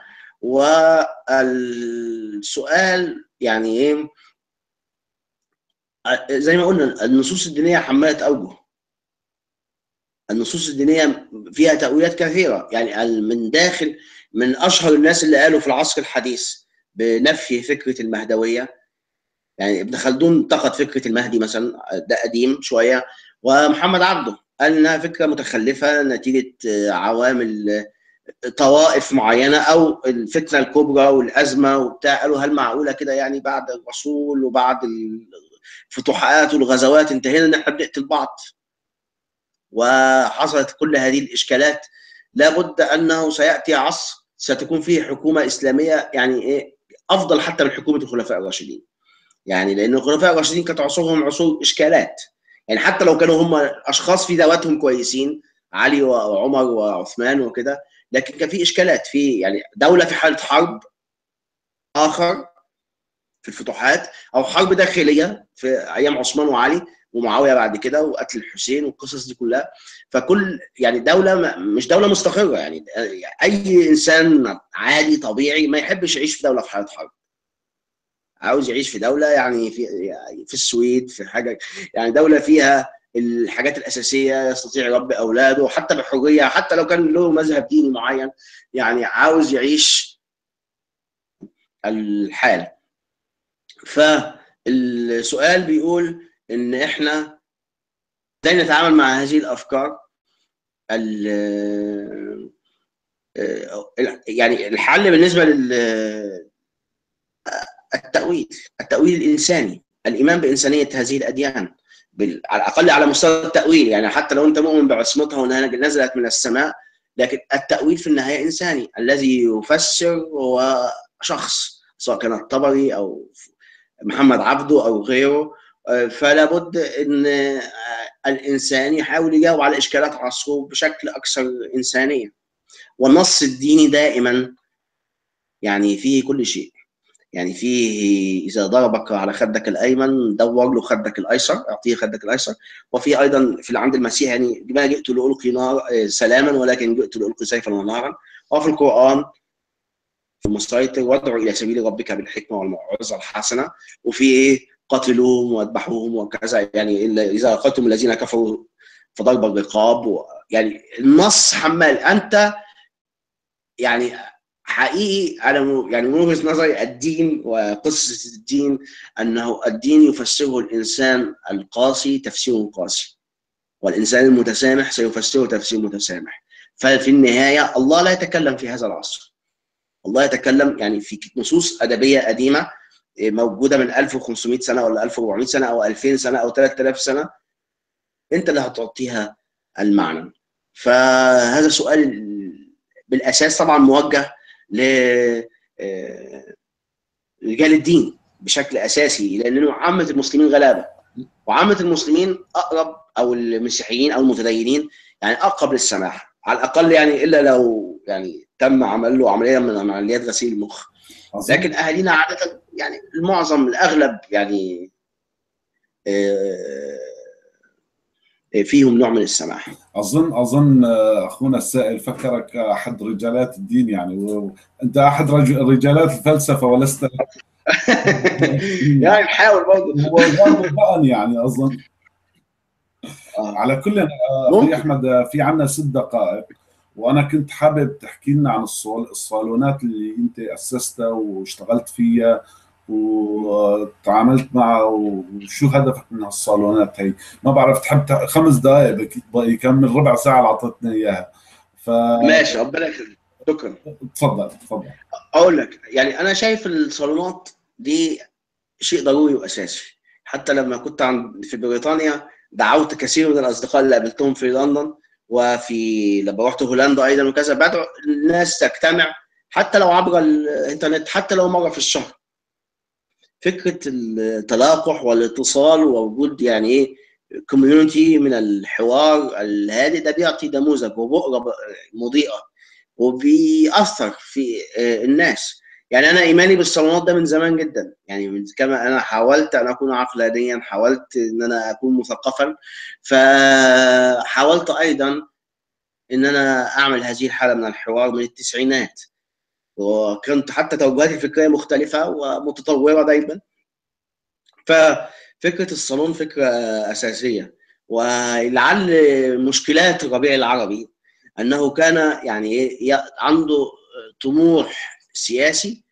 والسؤال يعني ايه زي ما قلنا النصوص الدينيه حماله اوجه، النصوص الدينيه فيها تاويلات كثيره، يعني من داخل من اشهر الناس اللي قالوا في العصر الحديث بنفي فكره المهدويه، يعني ابن خلدون انتقد فكره المهدي مثلا، ده قديم شويه، ومحمد عبده قال انها فكره متخلفه نتيجه عوامل طوائف معينه او الفتنه الكبرى والازمه وبتاع. قالوا هل معقوله كده يعني بعد الرسول وبعد الفتوحات والغزوات انتهينا ان احنا بنقتل بعض وحصلت كل هذه الاشكالات؟ لابد انه سياتي عصر ستكون فيه حكومه اسلاميه يعني ايه افضل حتى من حكومه الخلفاء الراشدين. يعني لان الخلفاء الراشدين كانت عصورهم عصور اشكالات، يعني حتى لو كانوا هم اشخاص في ذواتهم كويسين، علي وعمر وعثمان وكده، لكن كان في اشكالات في يعني دوله في حاله حرب اخر في الفتوحات، او حرب داخليه في ايام عثمان وعلي ومعاويه بعد كده وقتل الحسين والقصص دي كلها. فكل يعني دوله مش دوله مستقره. يعني اي انسان عادي طبيعي ما يحبش يعيش في دوله في حاله حرب، عاوز يعيش في دوله يعني في يعني في السويد، في حاجه يعني دوله فيها الحاجات الاساسيه، يستطيع يربي اولاده حتى بحريه، حتى لو كان له مذهب ديني معين، يعني عاوز يعيش الحال. فالسؤال بيقول ان احنا ازاي نتعامل مع هذه الافكار. يعني الحل بالنسبه لل التأويل التأويل الإنساني، الإيمان بإنسانية هذه الأديان على الأقل على مستوى التأويل. يعني حتى لو أنت مؤمن بعصمتها وأنها نزلت من السماء، لكن التأويل في النهاية إنساني. الذي يفسر هو شخص، سواء كان الطبري أو محمد عبده أو غيره. فلا بد أن الإنسان يحاول يجاوب على إشكالات عصره بشكل أكثر إنسانية. والنص الديني دائما يعني فيه كل شيء. يعني فيه إذا ضربك على خدك الأيمن دور له خدك الأيسر، أعطيه خدك الأيسر. وفي أيضا في عند المسيح يعني ما جئت لألقي نار سلاما ولكن جئت لألقي سيفا ونارا. وفي القرآن في المسيطر وادعو إلى سبيل ربك بالحكمة والموعظة الحسنة. وفي إيه قاتلوهم واذبحوهم وكذا، يعني إذا قتلتم الذين كفروا فضرب الرقاب. يعني النص حمال. أنت يعني حقيقي انا يعني من وجهه نظري الدين وقصه الدين انه الدين يفسره الانسان القاسي تفسير قاسي، والانسان المتسامح سيفسره تفسير متسامح. ففي النهايه الله لا يتكلم في هذا العصر، الله يتكلم يعني في نصوص ادبيه قديمه موجوده من ألف وخمسمائة سنه ولا ألف وأربعمائة سنه او ألفين سنه او ثلاثة آلاف سنه، انت اللي هتعطيها المعنى. فهذا سؤال بالاساس طبعا موجه لرجال الدين بشكل اساسي، لانه عامه المسلمين غلابه، وعامه المسلمين اقرب او المسيحيين او المتدينين يعني اقرب للسماح على الاقل، يعني الا لو يعني تم عمل له عمليه من عمليات غسيل المخ. لكن اهالينا عاده يعني المعظم الاغلب يعني فيهم نوع من السماح. اظن اظن اخونا السائل فكرك احد رجالات الدين، يعني وانت احد رجالات الفلسفه ولست يعني نحاول برضه. هو غالب الظن يعني اظن. آه. على كل اخوي احمد في عنا ست دقائق، وانا كنت حابب تحكي لنا عن الصالونات اللي انت اسستها واشتغلت فيها وتعاملت معها، وشو هدفك من هالصالونات هي؟ ما بعرف، تحب خمس دقائق يكمل ربع ساعه اللي اعطيتنا اياها. ف ماشي ربنا يخليك، شكرا. تفضل تفضل. اقول لك يعني انا شايف الصالونات دي شيء ضروري واساسي. حتى لما كنت عند في بريطانيا دعوت كثير من الاصدقاء اللي قابلتهم في لندن، وفي لما رحت هولندا ايضا وكذا، بدعو الناس تجتمع حتى لو عبر الانترنت، حتى لو مره في الشهر. فكره التلاقح والاتصال ووجود يعني ايه كوميونتي من الحوار الهادئ ده بيعطي نموذج وبؤره مضيئه وبيأثر في الناس. يعني انا ايماني بالصالونات ده من زمان جدا، يعني من كما انا حاولت ان اكون عقلانيا، حاولت ان انا اكون مثقفا، فحاولت ايضا ان انا اعمل هذه الحاله من الحوار من التسعينات، وكنت حتى توجهاتي الفكريه مختلفه ومتطوره دايما. ففكره الصالون فكره اساسيه. ولعل مشكلات الربيع العربي انه كان يعني عنده طموح سياسي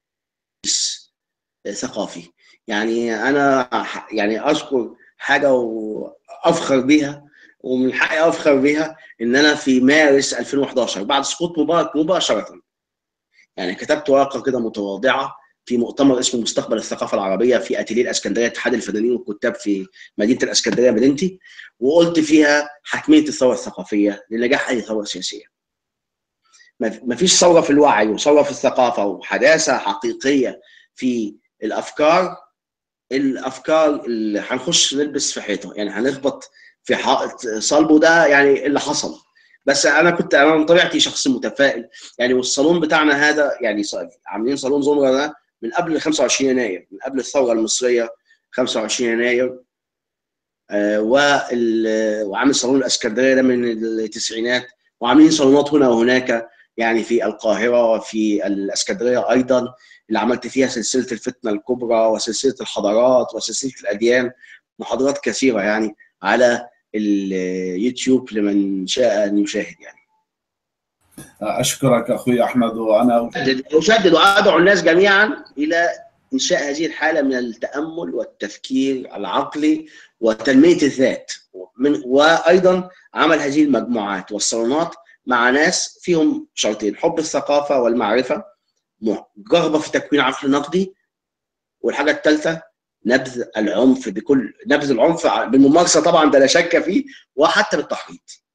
ثقافي. يعني انا يعني اذكر حاجه وافخر بها، ومن حقي افخر بيها ان انا في مارس ألفين وحداشر بعد سقوط مبارك مباشره يعني كتبت ورقه كده متواضعه في مؤتمر اسمه مستقبل الثقافه العربيه في اتيليه الاسكندريه، اتحاد الفنانين والكتاب في مدينه الاسكندريه مدينتي، وقلت فيها حتميه الثوره الثقافيه لنجاح اي ثوره سياسيه. ما فيش ثوره في الوعي وثوره في الثقافه وحداثه حقيقيه في الافكار الافكار اللي هنخش نلبس في حيطه، يعني هنخبط في حائط صلب، وده يعني اللي حصل. بس انا كنت انا من طبيعتي شخص متفائل يعني، والصالون بتاعنا هذا يعني عاملين صالون زمره ده من قبل خمسة وعشرين يناير، من قبل الثوره المصريه خمسة وعشرين يناير، آه وعامل صالون الاسكندريه ده من التسعينات، وعاملين صالونات هنا وهناك يعني في القاهره وفي الاسكندريه ايضا، اللي عملت فيها سلسله الفتنه الكبرى وسلسله الحضارات وسلسله الاديان، محاضرات كثيره يعني على اليوتيوب لمن شاء ان يشاهد يعني. اشكرك اخوي احمد، وانا اشدد وادعو الناس جميعا الى انشاء هذه الحاله من التامل والتفكير العقلي وتنميه الذات، من وايضا عمل هذه المجموعات والصالونات مع ناس فيهم شرطين: حب الثقافه والمعرفه، رغبه في تكوين عقل نقدي، والحاجه الثالثه نبذ العنف بكل نبذ العنف بالممارسه طبعا، ده لا شك فيه، وحتى بالتحريض.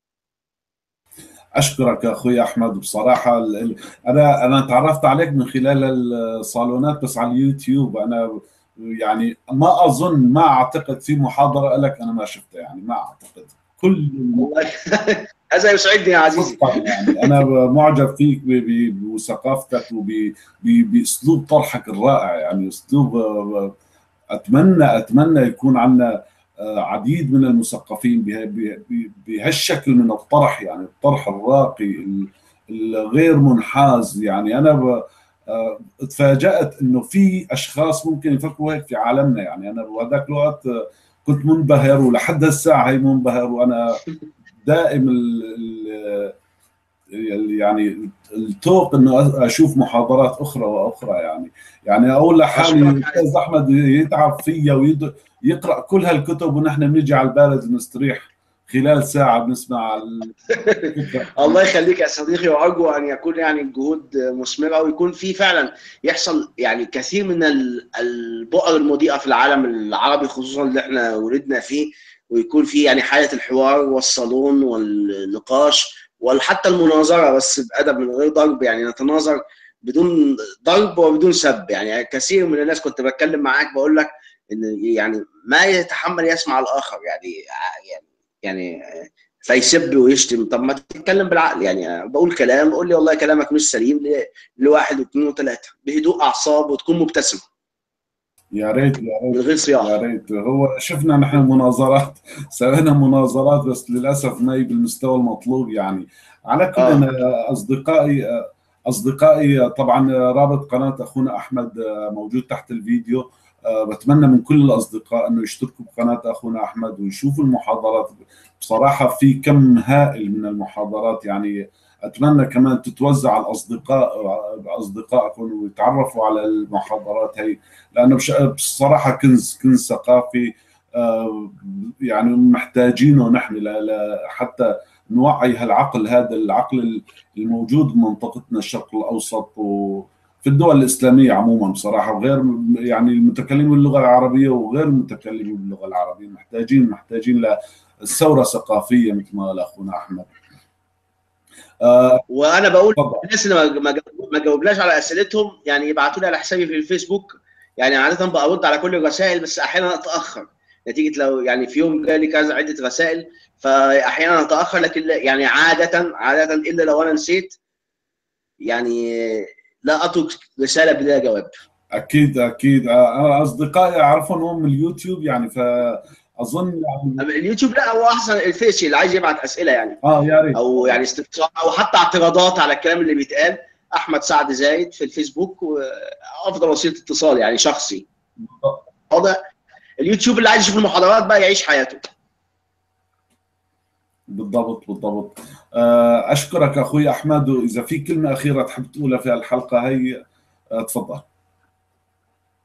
اشكرك اخوي احمد. بصراحه انا انا تعرفت عليك من خلال الصالونات بس على اليوتيوب. انا يعني ما اظن ما اعتقد في محاضره لك انا ما شفتها، يعني ما اعتقد. كل هذا يسعدني يا عزيزي. يعني انا معجب فيك وثقافتك وباسلوب طرحك الرائع، يعني اسلوب اتمنى اتمنى يكون عندنا عديد من المثقفين بهالشكل من الطرح، يعني الطرح الراقي الغير منحاز. يعني انا تفاجأت انه في اشخاص ممكن يفكروا هيك في عالمنا. يعني انا بهذاك الوقت كنت منبهر، ولحد الساعه هي منبهر، وانا دائم ال يعني التوق انه اشوف محاضرات اخرى واخرى. يعني يعني اقول لحالي الاستاذ احمد يتعب فيا ويقرا كل هالكتب ونحن بنيجي على البلد نستريح خلال ساعه بنسمع الله يخليك يا صديقي، وارجو ان يكون يعني الجهود مثمره، ويكون في فعلا يحصل يعني كثير من البؤر المضيئه في العالم العربي خصوصا اللي احنا ولدنا فيه، ويكون في يعني حاله الحوار والصالون والنقاش وحتى المناظره بس بادب من غير ضرب، يعني نتناظر بدون ضرب وبدون سب. يعني كثير من الناس كنت بتكلم معاك بقول لك ان يعني ما يتحمل يسمع الاخر، يعني يعني يعني فيسب ويشتم. طب ما تتكلم بالعقل، يعني بقول كلام قول لي والله كلامك مش سليم لواحد واثنين وثلاثه بهدوء اعصاب وتكون مبتسم. يا ريت يا ريت من غير صياح. يا ريت. هو شفنا نحن مناظرات، سوينا مناظرات بس للاسف ما هي بالمستوى المطلوب. يعني على كل آه. اصدقائي اصدقائي طبعا رابط قناه اخونا احمد موجود تحت الفيديو. بتمنى من كل الاصدقاء انه يشتركوا بقناه اخونا احمد ويشوفوا المحاضرات. بصراحه في كم هائل من المحاضرات، يعني اتمنى كمان تتوزع على الاصدقاء اصدقائكم ويتعرفوا على المحاضرات هي، لانه بصراحه كنز كنز ثقافي يعني محتاجينه نحن حتى نوعي هالعقل، هذا العقل الموجود بمنطقتنا الشرق الاوسط وفي الدول الاسلاميه عموما بصراحه، وغير يعني المتكلمين باللغه العربيه وغير المتكلمين باللغه العربيه محتاجين محتاجين للثوره الثقافيه مثل ما قال اخونا احمد. آه وانا بقول الناس اللي ما جاوبناش على اسئلتهم يعني يبعتوا لي على حسابي في الفيسبوك، يعني عاده برد على كل الرسائل بس احيانا اتاخر نتيجه لو يعني في يوم جالي كذا عده رسائل فاحيانا اتاخر، لكن يعني عاده عاده الا لو انا نسيت يعني لا اترك رساله بلا جواب. اكيد اكيد. انا اصدقائي اعرفهم من اليوتيوب يعني، فاظن يعني اليوتيوب لا هو احسن الفيس اللي عايز يبعت اسئله يعني اه يا ريت، او يعني استفسار او حتى اعتراضات على الكلام اللي بيتقال. احمد سعد زايد في الفيسبوك وافضل وسيله اتصال يعني شخصي. واضح. اليوتيوب اللي عايز يشوف المحاضرات بقى يعيش حياته. بالضبط بالضبط. اشكرك اخوي احمد، واذا في كلمه اخيره تحب تقولها في الحلقه هي تفضل.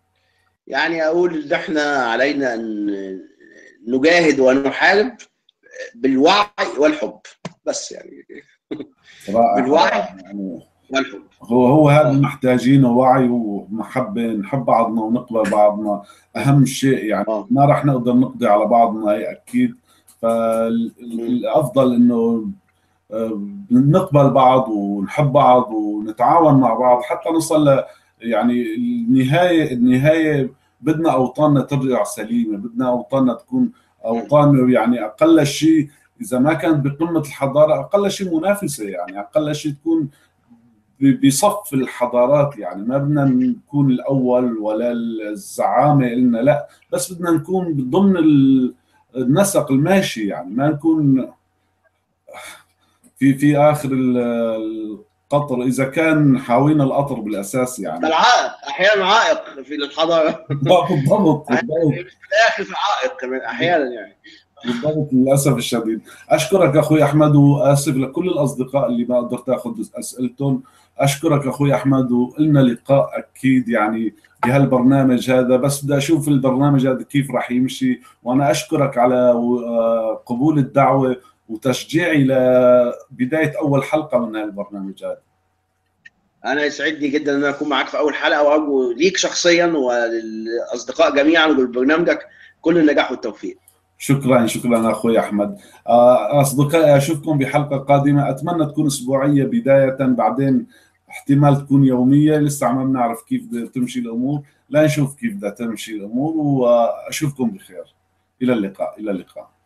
يعني اقول ان احنا علينا ان نجاهد ونحارب بالوعي والحب بس يعني. بالوعي يعني والحب. هو هو هذا اللي محتاجينه، وعي ومحبة، نحب بعضنا ونقبل بعضنا أهم شيء يعني. أوه. ما راح نقدر نقضي على بعضنا، هي أكيد. فالأفضل إنه نقبل بعض ونحب بعض ونتعاون مع بعض حتى نوصل يعني النهاية. النهاية بدنا أوطاننا ترجع سليمة، بدنا أوطاننا تكون أوطان يعني أقل شيء إذا ما كانت بقمة الحضارة أقل شيء منافسة، يعني أقل شيء تكون بصف الحضارات. يعني ما بدنا نكون الأول ولا الزعامة إلنا، لا، بس بدنا نكون ضمن النسق الماشي، يعني ما نكون في في آخر القطر إذا كان حاوينا القطر بالأساس يعني. العائق أحيانا عائق في الحضارة. بالضبط بالضبط. في الآخر في عائق كمان أحيانا يعني. بالضبط للاسف الشديد. اشكرك اخوي احمد، واسف لكل الاصدقاء اللي ما قدرت اخذ اسئلتهم. اشكرك اخوي احمد، ولنا لقاء اكيد يعني بهالبرنامج هذا، بس بدي اشوف البرنامج هذا كيف راح يمشي. وانا اشكرك على قبول الدعوه وتشجيعي لبدايه اول حلقه من هالبرنامج هذا. انا يسعدني جدا ان اكون معك في اول حلقه، وارجو ليك شخصيا وللاصدقاء جميعا ولبرنامجك كل النجاح والتوفيق. شكرا شكرا اخوي احمد. اصدقائي اشوفكم بحلقه قادمه، اتمنى تكون اسبوعيه بدايه، بعدين احتمال تكون يوميه، لسه ما بنعرف كيف بدها تمشي الامور، لا نشوف كيف بدها تمشي الامور، واشوفكم بخير. الى اللقاء الى اللقاء.